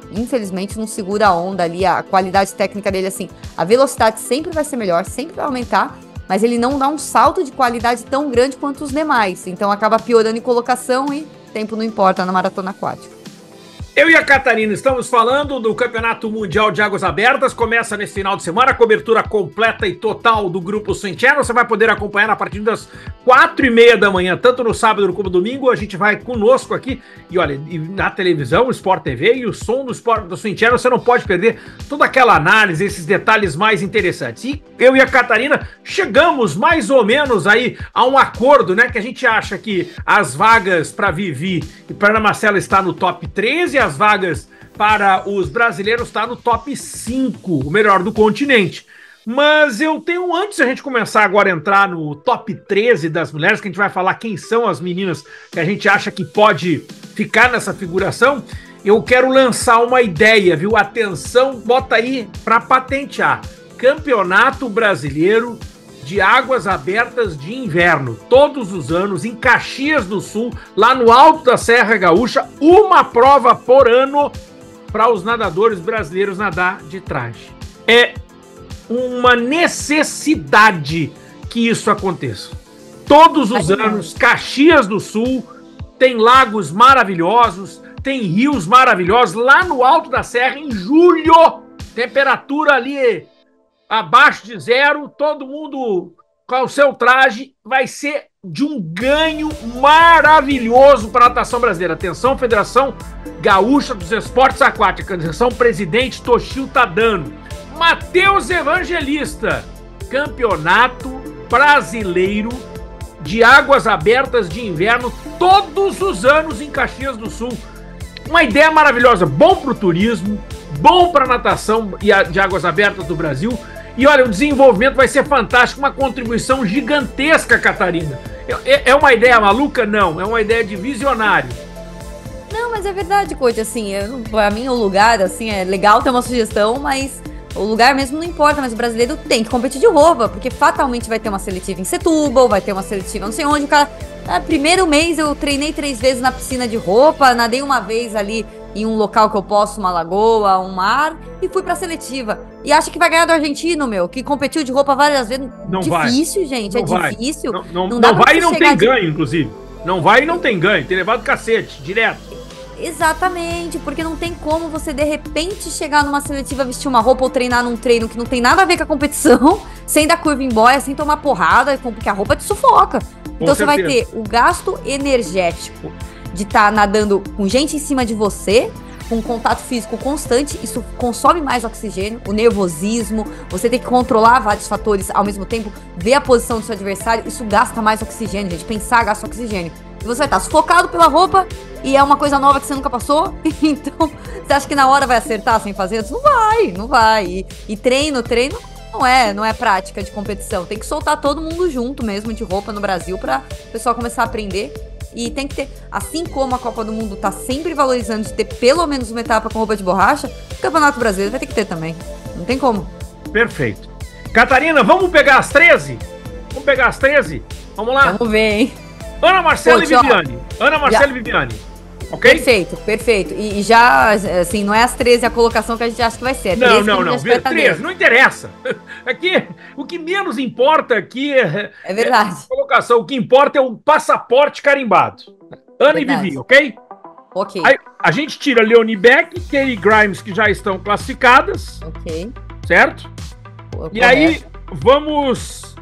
infelizmente, não segura a onda ali, a qualidade técnica dele, assim, a velocidade sempre vai ser melhor, sempre vai aumentar, mas ele não dá um salto de qualidade tão grande quanto os demais, então acaba piorando em colocação e tempo não importa na maratona aquática. Eu e a Catarina estamos falando do Campeonato Mundial de Águas Abertas, começa nesse final de semana, a cobertura completa e total do Grupo Swim Channel, você vai poder acompanhar a partir das quatro e meia da manhã, tanto no sábado como no domingo, a gente vai conosco aqui, e olha, na televisão, o Sport T V e o som do, Sport, do Swim Channel, você não pode perder toda aquela análise, esses detalhes mais interessantes. E eu e a Catarina chegamos mais ou menos aí a um acordo, né, que a gente acha que as vagas para Vivi e para Ana Marcela está no top treze, as vagas para os brasileiros está no top cinco, o melhor do continente. Mas eu tenho, antes de a gente começar agora a entrar no top treze das mulheres, que a gente vai falar quem são as meninas que a gente acha que pode ficar nessa figuração, eu quero lançar uma ideia, viu? Atenção, bota aí para patentear. Campeonato Brasileiro de Águas Abertas de Inverno, todos os anos, em Caxias do Sul, lá no alto da Serra Gaúcha, uma prova por ano para os nadadores brasileiros nadar de traje. É uma necessidade que isso aconteça. Todos os anos, Caxias do Sul tem lagos maravilhosos, tem rios maravilhosos, lá no alto da serra, em julho, temperatura ali abaixo de zero, todo mundo com o seu traje, vai ser de um ganho maravilhoso para a natação brasileira. Atenção, Federação Gaúcha dos Esportes Aquáticos, atenção, presidente Toshio Tadano, Matheus Evangelista, Campeonato Brasileiro de Águas Abertas de Inverno, todos os anos em Caxias do Sul. Uma ideia maravilhosa, bom para o turismo, bom para a natação de águas abertas do Brasil. E olha, o desenvolvimento vai ser fantástico, uma contribuição gigantesca, Catarina. É, é uma ideia maluca? Não, é uma ideia de visionário. Não, mas é verdade, coach, assim, eu, pra mim o lugar, assim, é legal ter uma sugestão, mas o lugar mesmo não importa, mas o brasileiro tem que competir de roupa, porque fatalmente vai ter uma seletiva em Setúbal, vai ter uma seletiva não sei onde, o cara... Ah, primeiro mês eu treinei três vezes na piscina de roupa, nadei uma vez ali em um local que eu posso, uma lagoa, um mar, e fui pra seletiva. E acha que vai ganhar do argentino, meu, que competiu de roupa várias vezes. Não difícil, vai. gente, não é vai. difícil. Não, não, não, não vai e não tem de... ganho, inclusive. Não vai e não tem ganho, tem levado cacete, direto. Exatamente, porque não tem como você de repente chegar numa seletiva, vestir uma roupa ou treinar num treino que não tem nada a ver com a competição, sem dar curva em boia, sem tomar porrada, porque a roupa te sufoca. Com então certeza. Você vai ter o gasto energético de estar tá nadando com gente em cima de você, com contato físico constante, isso consome mais oxigênio, o nervosismo, você tem que controlar vários fatores ao mesmo tempo, ver a posição do seu adversário, isso gasta mais oxigênio, gente, pensar gasta oxigênio. E você vai estar sufocado pela roupa e é uma coisa nova que você nunca passou, então você acha que na hora vai acertar sem fazer? Não vai, não vai. E, e treino, treino não é, não é prática de competição, tem que soltar todo mundo junto mesmo de roupa no Brasil para o pessoal começar a aprender. E tem que ter, assim como a Copa do Mundo tá sempre valorizando de ter pelo menos uma etapa com roupa de borracha, o Campeonato Brasileiro vai ter que ter também. Não tem como. Perfeito. Catarina, vamos pegar as treze? Vamos pegar as treze? Vamos lá? Vamos ver, hein? Ana Marcela Pô, e Viviane. Ana Marcela já. e Viviane. Ok? Perfeito, perfeito. E, e já, assim, não é as treze a colocação que a gente acha que vai ser. Não, não, não. treze, não interessa. Aqui, o que menos importa aqui é, é verdade. É a colocação. O que importa é o passaporte carimbado. Ana verdade. e Vivi, ok? Ok. Aí, a gente tira Leonie Beck e Katie Grimes, que já estão classificadas. Ok. Certo? Pô, e aí, vamos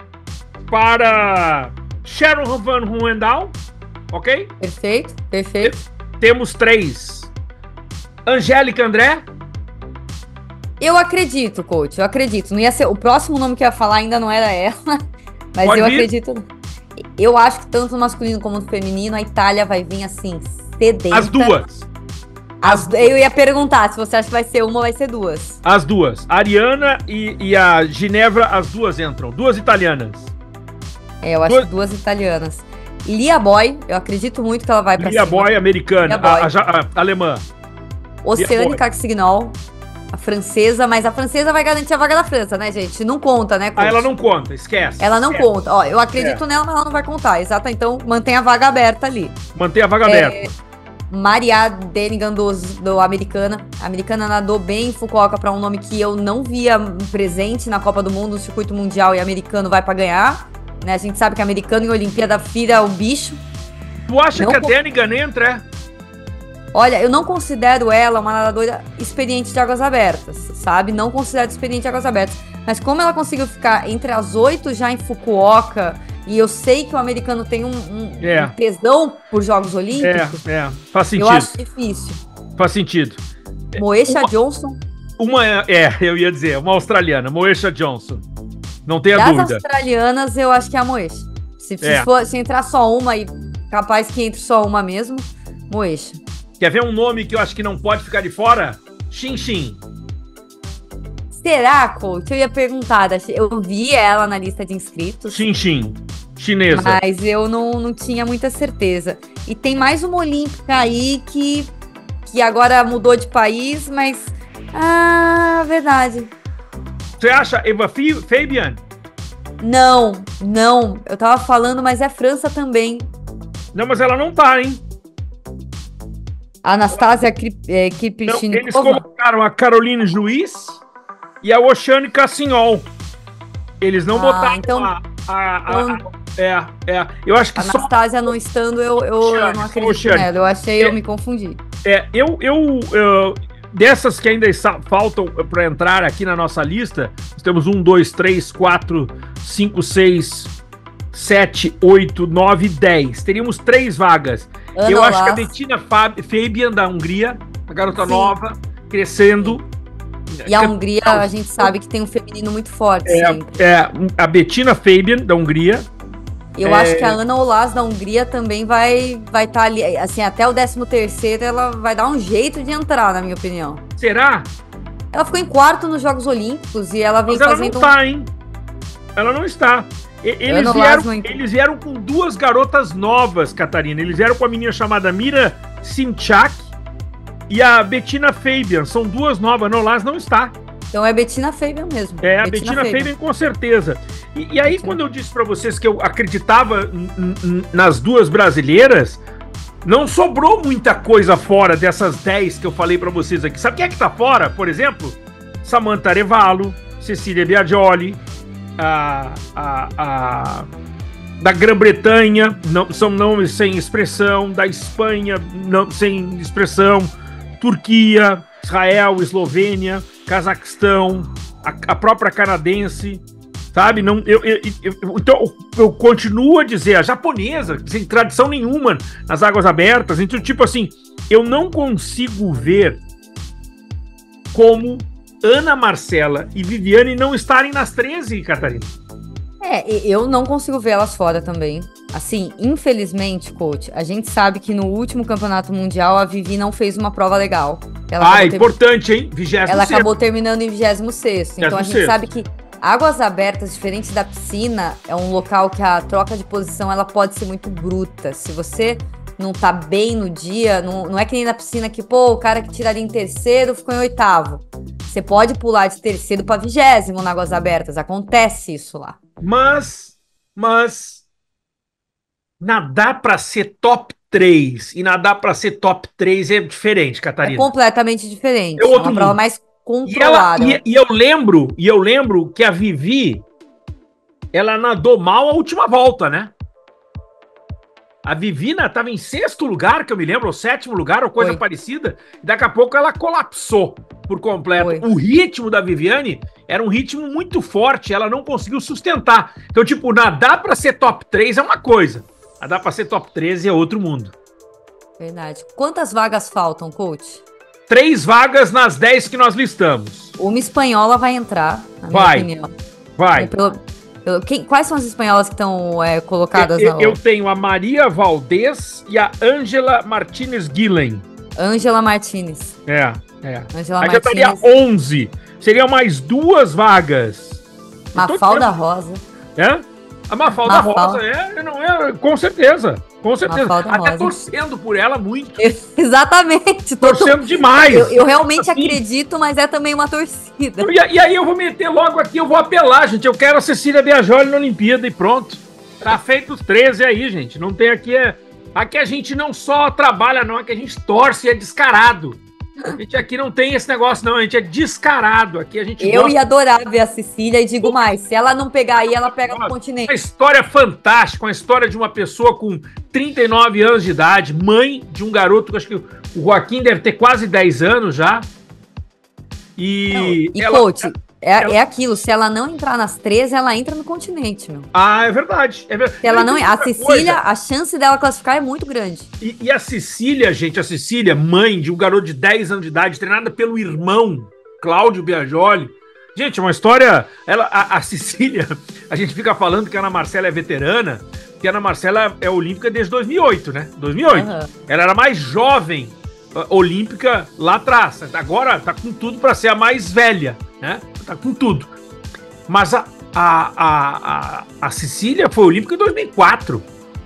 para Sharon Van Ruendal. Ok? Perfeito, perfeito. Temos três. Angélica André. Eu acredito, coach, eu acredito. Não ia ser, o próximo nome que eu ia falar ainda não era ela, mas Pode eu vir. acredito. Eu acho que tanto no masculino como no feminino, a Itália vai vir assim, sedenta. As duas. As, eu ia perguntar se você acha que vai ser uma ou vai ser duas. As duas. A Ariana e, e a Ginevra, as duas entram. Duas italianas. É, eu acho duas, que duas italianas. Lia Boy, eu acredito muito que ela vai pra Lia cima. Boy, americana, Boy. A, a, a alemã. Oceane Carcignol, a francesa, mas a francesa vai garantir a vaga da França, né, gente? Não conta, né, coach? Ah, ela não conta, esquece. Ela não esquece. conta. Ó, eu acredito é. nela, mas ela não vai contar, exato? Então, mantém a vaga aberta ali. Mantém a vaga é... aberta. Maria Denigan do, do Americana. A Americana nadou bem em Fukuoka para um nome que eu não via presente na Copa do Mundo, no circuito mundial, e americano vai para ganhar. Né? A gente sabe que americano em Olimpíada vira o bicho. Tu acha não que a con... Denigan entra, é? Olha, eu não considero ela uma nadadora experiente de águas abertas, sabe? Não considero experiente de águas abertas. Mas como ela conseguiu ficar entre as oito já em Fukuoka, e eu sei que o americano tem um, um, é. um tesão por Jogos Olímpicos, é, é. Faz sentido. Eu acho difícil. Faz sentido. Moesha uma, Johnson. Uma é, é, eu ia dizer, uma australiana, Moesha Johnson. Não tenha das dúvida. Das australianas, eu acho que é a Moesha. Se, é. se, for, se entrar só uma, e capaz que entre só uma mesmo, Moesha. Quer ver um nome que eu acho que não pode ficar de fora? Xin Xin. Será, coach? Eu ia perguntar. Eu vi ela na lista de inscritos. Xin Xin. Chinesa. Mas eu não, não tinha muita certeza. E tem mais uma olímpica aí que, que agora mudou de país, mas... Ah, verdade. Você acha Eva Fabian? Não, não. Eu tava falando, mas é França também. Não, mas ela não tá, hein? Anastasia Kripchinikova. Eles colocaram a Caroline Juiz e a Oceane Cassignol. Eles não ah, botaram então, a... a, a, então, a é, é. Eu acho que Anastasia só... não estando, eu, eu, Oceane, eu não acredito Oceane. nela. Eu achei, é, eu me confundi. É, eu... eu, eu dessas que ainda faltam para entrar aqui na nossa lista, nós temos um, dois, três, quatro, cinco, seis, sete, oito, nove, dez. Teríamos três vagas. Ana eu Olaf. Acho que a Bettina Fabian da Hungria, a garota Sim. nova, crescendo. E a Hungria, a gente sabe que tem um feminino muito forte. É, é a Bettina Fabian da Hungria. Eu é... acho que a Ana Olas da Hungria também vai vai estar tá ali, assim, até o décimo terceiro ela vai dar um jeito de entrar, na minha opinião. Será? Ela ficou em quarto nos Jogos Olímpicos e ela vem Mas ela fazendo... não tá, hein? Ela não está. Eles vieram, eles vieram com duas garotas novas, Catarina. Eles vieram com a menina chamada Mira Simchak e a Bettina Fabian. São duas novas. Ana Olas não está. Então é Bettina Fabian mesmo. É, a Bettina, Bettina Fabian. Fabian com certeza. E, e aí, Sim. quando eu disse pra vocês que eu acreditava nas duas brasileiras, não sobrou muita coisa fora dessas dez que eu falei pra vocês aqui. Sabe quem é que tá fora, por exemplo? Samantha Arevalo, Cecília Biagioli, a, a, a, da Grã-Bretanha, não, são nomes sem expressão, da Espanha, não, sem expressão, Turquia, Israel, Eslovênia, Cazaquistão, a, a própria canadense, sabe? Não, eu, eu, eu, então, eu continuo a dizer, a japonesa, sem tradição nenhuma nas águas abertas, então, tipo assim, eu não consigo ver como Ana Marcela e Viviane não estarem nas treze, Catarina. É, eu não consigo ver elas fora também. Assim, infelizmente, coach, a gente sabe que no último campeonato mundial a Vivi não fez uma prova legal. Ela ah, importante, ter... hein? vigésimo sexto. Ela acabou terminando em vigésimo sexto. Então a gente sabe que águas abertas, diferente da piscina, é um local que a troca de posição ela pode ser muito bruta. Se você não tá bem no dia, não, não é que nem na piscina que, pô, o cara que tiraria em terceiro ficou em oitavo. Você pode pular de terceiro para vigésimo na águas abertas. Acontece isso lá. Mas, mas, nadar para ser top três e nadar para ser top três é diferente, Catarina. É completamente diferente. É, outro é uma prova mundo. mais controlada. E, ela, e, e eu lembro, e eu lembro que a Vivi, ela nadou mal a última volta, né? A Vivina estava em sexto lugar, que eu me lembro, ou sétimo lugar, ou coisa Foi. parecida. E daqui a pouco ela colapsou por completo. Foi. O ritmo da Viviane era um ritmo muito forte, ela não conseguiu sustentar. Então, tipo, nadar para ser top três é uma coisa. Nadar para ser top treze é outro mundo. Verdade. Quantas vagas faltam, coach? Três vagas nas dez que nós listamos. Uma espanhola vai entrar, na vai. minha opinião. Vai. Pelo... Quem, quais são as espanholas que estão é, colocadas? Eu, na... eu tenho a Maria Valdez e a Ângela Martinez Guilhem. Ângela Martinez. É, é. Ângela Aí Martinez. já estaria onze. Seriam mais duas vagas. Mafalda Rosa. É? A Mafalda, Mafalda. Rosa, é, não é, com certeza. Com certeza. Mafalda Até Rosa. torcendo por ela muito. Exatamente. Torcendo tô... demais. Eu, eu realmente assim. acredito, mas é também uma torcida. E, e aí eu vou meter logo aqui, eu vou apelar, gente. Eu quero a Cecília Biagioli na Olimpíada e pronto. Tá feito os treze aí, gente. Não tem aqui, é, Aqui a gente não só trabalha, não, aqui a gente torce e é descarado. A gente aqui não tem esse negócio, não. A gente é descarado. Aqui a gente Eu gosta... ia adorar ver a Cecília e digo mais. Se ela não pegar aí, ela pega no continente. Uma história fantástica. Uma história de uma pessoa com trinta e nove anos de idade, mãe de um garoto, acho que o Joaquim deve ter quase dez anos já. E, não, e ela, coach, é, ela... é aquilo. Se ela não entrar nas treze, ela entra no continente, meu. Ah, é verdade. É verdade. Se ela não, a Cecília, coisa. a chance dela classificar é muito grande. E, e a Cecília, gente, a Cecília, mãe de um garoto de dez anos de idade, treinada pelo irmão, Cláudio Biagioli. Gente, uma história... Ela, a, a Cecília, a gente fica falando que a Ana Marcela é veterana, que a Ana Marcela é olímpica desde dois mil e oito, né? dois mil e oito. Uhum. Ela era mais jovem uh, olímpica lá atrás. Agora tá com tudo para ser a mais velha, né? Tá com tudo. Mas a, a, a, a, a Cecília foi olímpica em dois mil e quatro.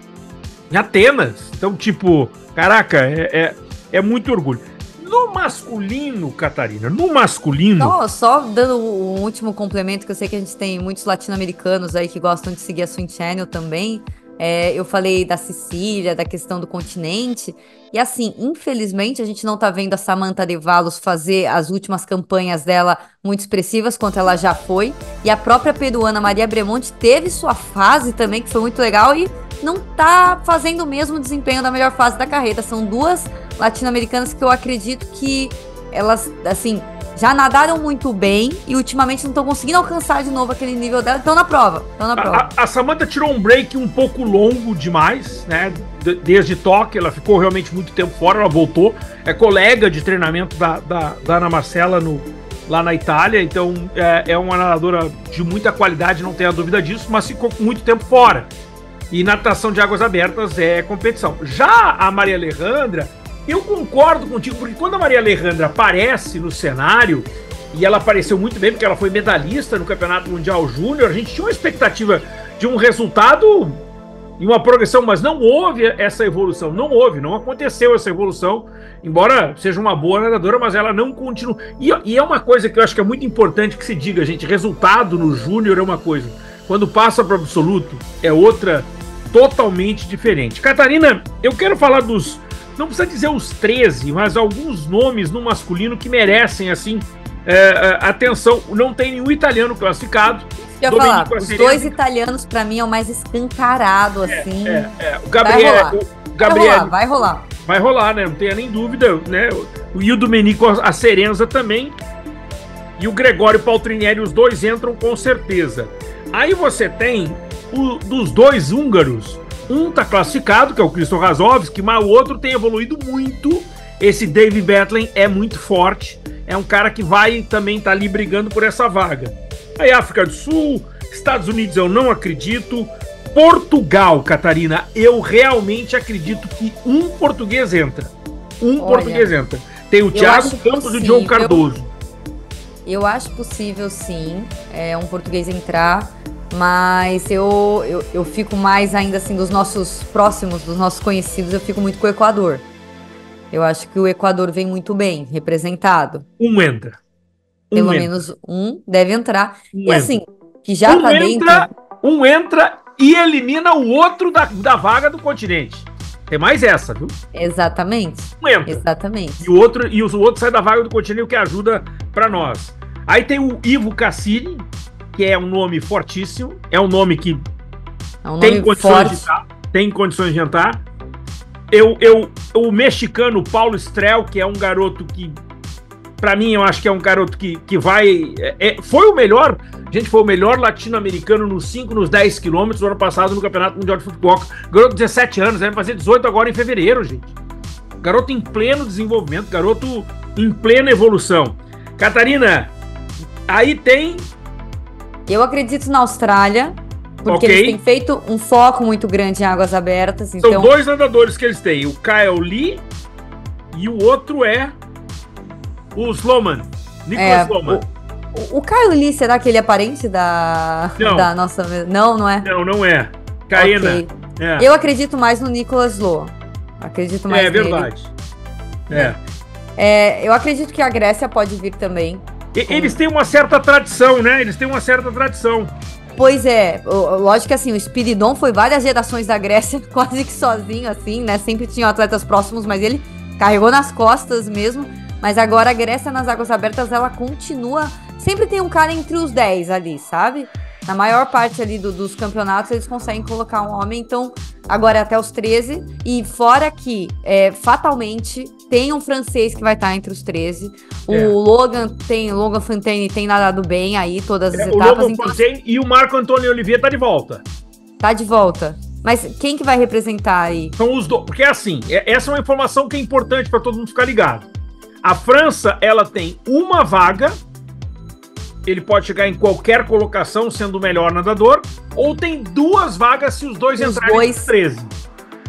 Em Atenas. Então, tipo, caraca, é, é, é muito orgulho. No masculino, Catarina, no masculino... Só, só dando um último complemento, que eu sei que a gente tem muitos latino-americanos aí que gostam de seguir a Swim Channel também. É, eu falei da Cecília, da questão do continente. E assim, infelizmente, a gente não tá vendo a Samantha Devalos fazer as últimas campanhas dela muito expressivas, quanto ela já foi. E a própria peruana Maria Bremonte teve sua fase também, que foi muito legal, e não tá fazendo o mesmo desempenho da melhor fase da carreira. São duas latino-americanas que eu acredito que elas, assim, já nadaram muito bem e ultimamente não estão conseguindo alcançar de novo aquele nível dela. Estão na prova, estão na prova. A, a Samantha tirou um break um pouco longo demais, né? Desde Tóquio, ela ficou realmente muito tempo fora, ela voltou. É colega de treinamento da, da, da Ana Marcela no, lá na Itália, então é, é uma nadadora de muita qualidade, não tenha dúvida disso, mas ficou muito tempo fora. E natação de águas abertas é competição. Já a Maria Alejandra, eu concordo contigo, porque quando a Maria Alejandra aparece no cenário, e ela apareceu muito bem, porque ela foi medalhista no Campeonato Mundial Júnior, a gente tinha uma expectativa de um resultado e uma progressão, mas não houve essa evolução, não houve, não aconteceu essa evolução, embora seja uma boa nadadora, mas ela não continua. E, e é uma coisa que eu acho que é muito importante que se diga, gente, resultado no Júnior é uma coisa, quando passa para o absoluto é outra totalmente diferente. Catarina, eu quero falar dos... Não precisa dizer os treze, mas alguns nomes no masculino que merecem, assim, é, atenção. Não tem nenhum italiano classificado. Eu ia falar, os dois italianos, pra mim, é o mais escancarado, assim. É, é, é. O Gabriel... Vai rolar. O Gabriel, vai rolar, vai rolar. Vai rolar, né? Não tenha nem dúvida, né? O Io Domenico, a Cerenza também. E o Gregório Paltrinieri, os dois entram com certeza. Aí você tem, o, dos dois húngaros... Um tá classificado, que é o Christo Razovski, mas o outro tem evoluído muito. Esse David Bethlen é muito forte. É um cara que vai também tá ali brigando por essa vaga. Aí África do Sul, Estados Unidos eu não acredito. Portugal, Catarina, eu realmente acredito que um português entra. Um Olha, português entra. Tem o Thiago Campos e o João Cardoso. Eu acho possível, sim, é, um português entrar. Mas eu, eu, eu fico mais ainda assim dos nossos próximos, dos nossos conhecidos, eu fico muito com o Equador. Eu acho que o Equador vem muito bem representado. Um entra. Um Pelo entra. menos um deve entrar. Um e entra. assim, que já um tá entra, dentro. Um entra e elimina o outro da, da vaga do continente. Tem mais essa, viu? Exatamente. Um entra. Exatamente. E o outro, e o outro sai da vaga do continente, o que ajuda pra nós. Aí tem o Ivo Cassini, que é um nome fortíssimo, é um nome que é um nome tem condições forte. de entrar, tem condições de entrar. Eu, eu, o mexicano Paulo Estrel, que é um garoto que, pra mim, eu acho que é um garoto que, que vai... É, foi o melhor, gente, foi o melhor latino-americano nos cinco, nos dez quilômetros do ano passado no Campeonato Mundial de Futebol. Garoto de dezessete anos, vai fazer dezoito agora em fevereiro, gente. Garoto em pleno desenvolvimento, garoto em plena evolução. Catarina, aí tem... Eu acredito na Austrália, porque okay. eles têm feito um foco muito grande em águas abertas. São então... dois nadadores que eles têm, o Kyle Lee e o outro é o Sloman, Nicholas é, Sloman. O, o Kyle Lee, será que ele é parente da, não. da nossa... Não, não é? Não, não é. Caena. Okay. É. Eu acredito mais no Nicholas Loh. Acredito mais É nele. verdade. É. É, eu acredito que a Grécia pode vir também. E, eles têm uma certa tradição, né? Eles têm uma certa tradição. Pois é, lógico que assim, o Spiridon foi várias gerações da Grécia, quase que sozinho, assim, né? Sempre tinham atletas próximos, mas ele carregou nas costas mesmo. Mas agora a Grécia nas águas abertas, ela continua... Sempre tem um cara entre os dez ali, sabe? Na maior parte ali do, dos campeonatos, eles conseguem colocar um homem. Então, agora é até os treze. E fora que, é, fatalmente, tem um francês que vai estar entre os treze. O é. Logan tem, Logan Fontaine tem nadado bem aí, todas as é, etapas. O Logan então, Fontaine e o Marco Antônio Olivier tá de volta. Tá de volta. Mas quem que vai representar aí? São os dois. Porque assim, essa é uma informação que é importante para todo mundo ficar ligado. A França, ela tem uma vaga, ele pode chegar em qualquer colocação sendo o melhor nadador, ou tem duas vagas se os dois os entrarem dois... entre os treze. Se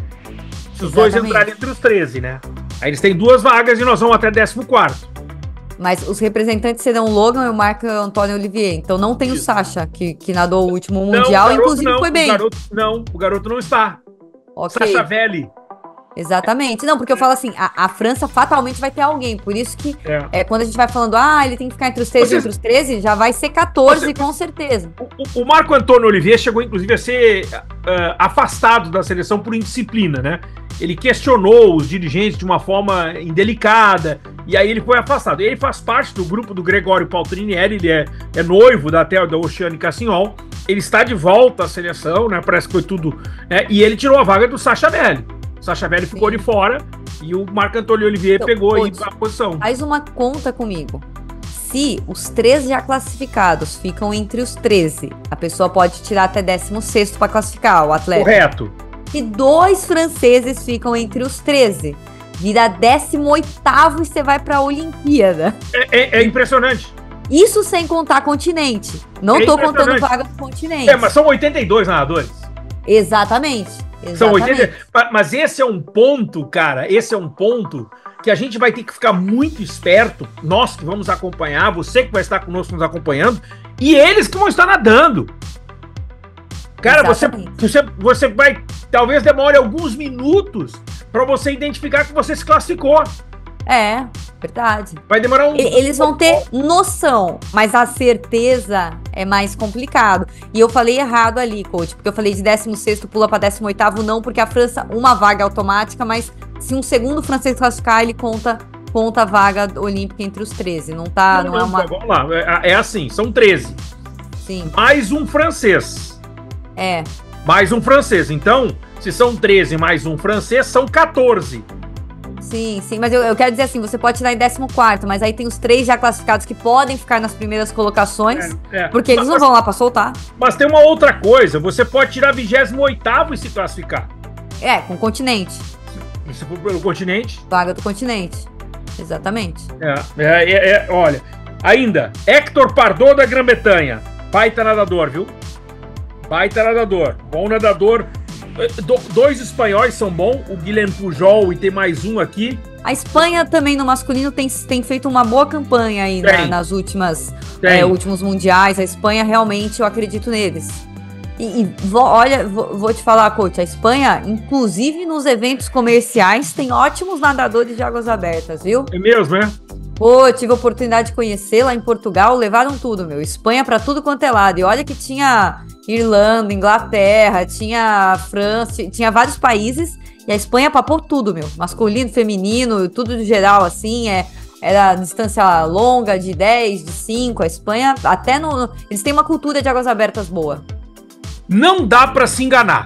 os Exatamente. dois entrarem entre os treze, né? Aí eles têm duas vagas e nós vamos até décimo quarto. Mas os representantes serão o Logan e o Marco Antônio Olivier. Então não tem Isso. o Sacha, que, que nadou o último Mundial, não, o inclusive não, foi bem. O garoto, não, o garoto não está. Okay. Sacha Velli. Exatamente. Não, porque eu falo assim, a, a França fatalmente vai ter alguém, por isso que é. É, quando a gente vai falando, ah, ele tem que ficar entre os treze e entre os treze, já vai ser quatorze, Você, com certeza. O, o Marco Antônio Olivier chegou, inclusive, a ser uh, afastado da seleção por indisciplina, né? Ele questionou os dirigentes de uma forma indelicada, e aí ele foi afastado. Ele faz parte do grupo do Gregório Paltrinieri, ele é, é noivo da, da Oceane Cassinhol, ele está de volta à seleção, né? Parece que foi tudo... Né? E ele tirou a vaga do Sacha Velli. O Sacha Velli ficou de fora e o Marco Antônio Olivier então, pegou aí a posição. Faz uma conta comigo. Se os três já classificados ficam entre os treze, a pessoa pode tirar até décimo sexto para classificar o atleta. Correto. Se dois franceses ficam entre os treze, vira décimo oitavo e você vai para a Olimpíada. É, é, é impressionante. Isso sem contar continente. Não é tô contando vaga do continente. É, mas são oitenta e dois nadadores. Exatamente. São oitenta, mas esse é um ponto, cara, esse é um ponto que a gente vai ter que ficar muito esperto, nós que vamos acompanhar, você que vai estar conosco nos acompanhando, e eles que vão estar nadando. Cara, você, você, você vai, talvez demore alguns minutos para você identificar que você se classificou. É, verdade. Vai demorar um... Eles vão ter noção, mas a certeza é mais complicado. E eu falei errado ali, coach, porque eu falei de décimo sexto pula para décimo oitavo, não, porque a França, uma vaga automática, mas se um segundo francês classificar, ele conta, conta a vaga olímpica entre os treze. Não tá, não, não, não é uma... Vamos lá, é, é assim, são treze. Sim. Mais um francês. É. Mais um francês. Então, se são treze mais um francês, são quatorze. Sim, sim, mas eu, eu quero dizer assim, você pode tirar em décimo quarto, mas aí tem os três já classificados que podem ficar nas primeiras colocações, é, é. porque eles mas, não vão lá pra soltar. Mas tem uma outra coisa, você pode tirar vigésimo oitavo e se classificar. É, com o continente. Se for pelo continente. Vaga do continente, exatamente. É, é, é, é olha, ainda, Hector Pardot da Grã-Bretanha, baita nadador, viu? Baita nadador, bom nadador. Do, dois espanhóis são bons, o Guilherme Pujol e tem mais um aqui. A Espanha também no masculino tem, tem feito uma boa campanha aí na, nas últimas é, últimos mundiais. A Espanha realmente, eu acredito neles. E, e vou, olha, vou, vou te falar, coach, a Espanha, inclusive nos eventos comerciais, tem ótimos nadadores de águas abertas, viu? É mesmo, né? Pô, tive a oportunidade de conhecer lá em Portugal, levaram tudo, meu. Espanha pra tudo quanto é lado. E olha que tinha Irlanda, Inglaterra, tinha França, tinha vários países. E a Espanha papou tudo, meu. Masculino, feminino, tudo de geral, assim. É, era distância longa, de dez, de cinco. A Espanha, até no... Eles têm uma cultura de águas abertas boa. Não dá pra se enganar.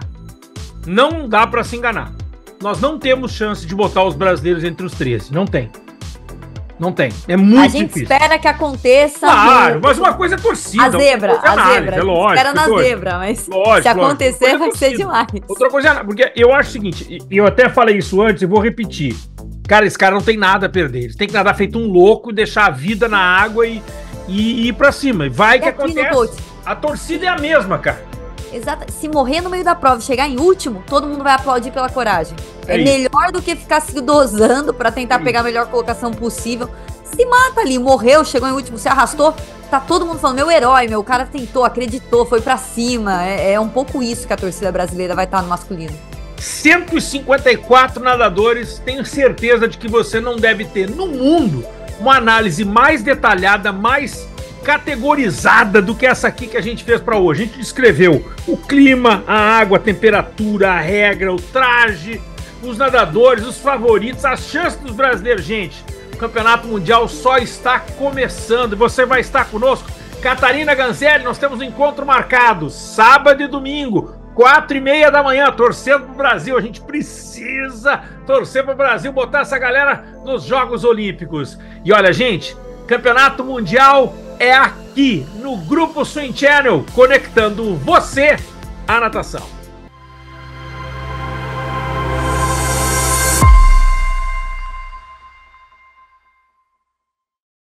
Não dá pra se enganar. Nós não temos chance de botar os brasileiros entre os treze. Não tem. Não tem. É muito difícil. A gente difícil. espera que aconteça. Claro, mas uma coisa é torcida. A zebra, a análise, zebra. É lógico. Espera na coisa. zebra, mas lógico, se acontecer lógico. vai É ser demais. Outra coisa é... Porque eu acho o seguinte, e eu até falei isso antes e vou repetir. Cara, esse cara não tem nada a perder. Ele tem que nadar feito um louco, deixar a vida na água e, e, e ir pra cima. Vai que acontece. A torcida é a mesma, cara. Exato. Se morrer no meio da prova e chegar em último, todo mundo vai aplaudir pela coragem. É, é melhor do que ficar se dosando pra tentar é pegar a melhor colocação possível. Se mata ali, morreu, chegou em último, se arrastou, tá todo mundo falando, meu herói, meu, o cara tentou, acreditou, foi pra cima. É, é um pouco isso que a torcida brasileira vai estar no masculino. cento e cinquenta e quatro nadadores, tenho certeza de que você não deve ter no mundo uma análise mais detalhada, mais categorizada do que essa aqui que a gente fez para hoje. A gente descreveu o clima, a água, a temperatura, a regra, o traje, os nadadores, os favoritos, as chances dos brasileiros. Gente, o Campeonato Mundial só está começando e você vai estar conosco. Catarina Ganzelli, nós temos um encontro marcado sábado e domingo, quatro e meia da manhã, torcendo pro Brasil. A gente precisa torcer pro Brasil, botar essa galera nos Jogos Olímpicos. E olha, gente, Campeonato Mundial é aqui no Grupo Swim Channel, conectando você à natação.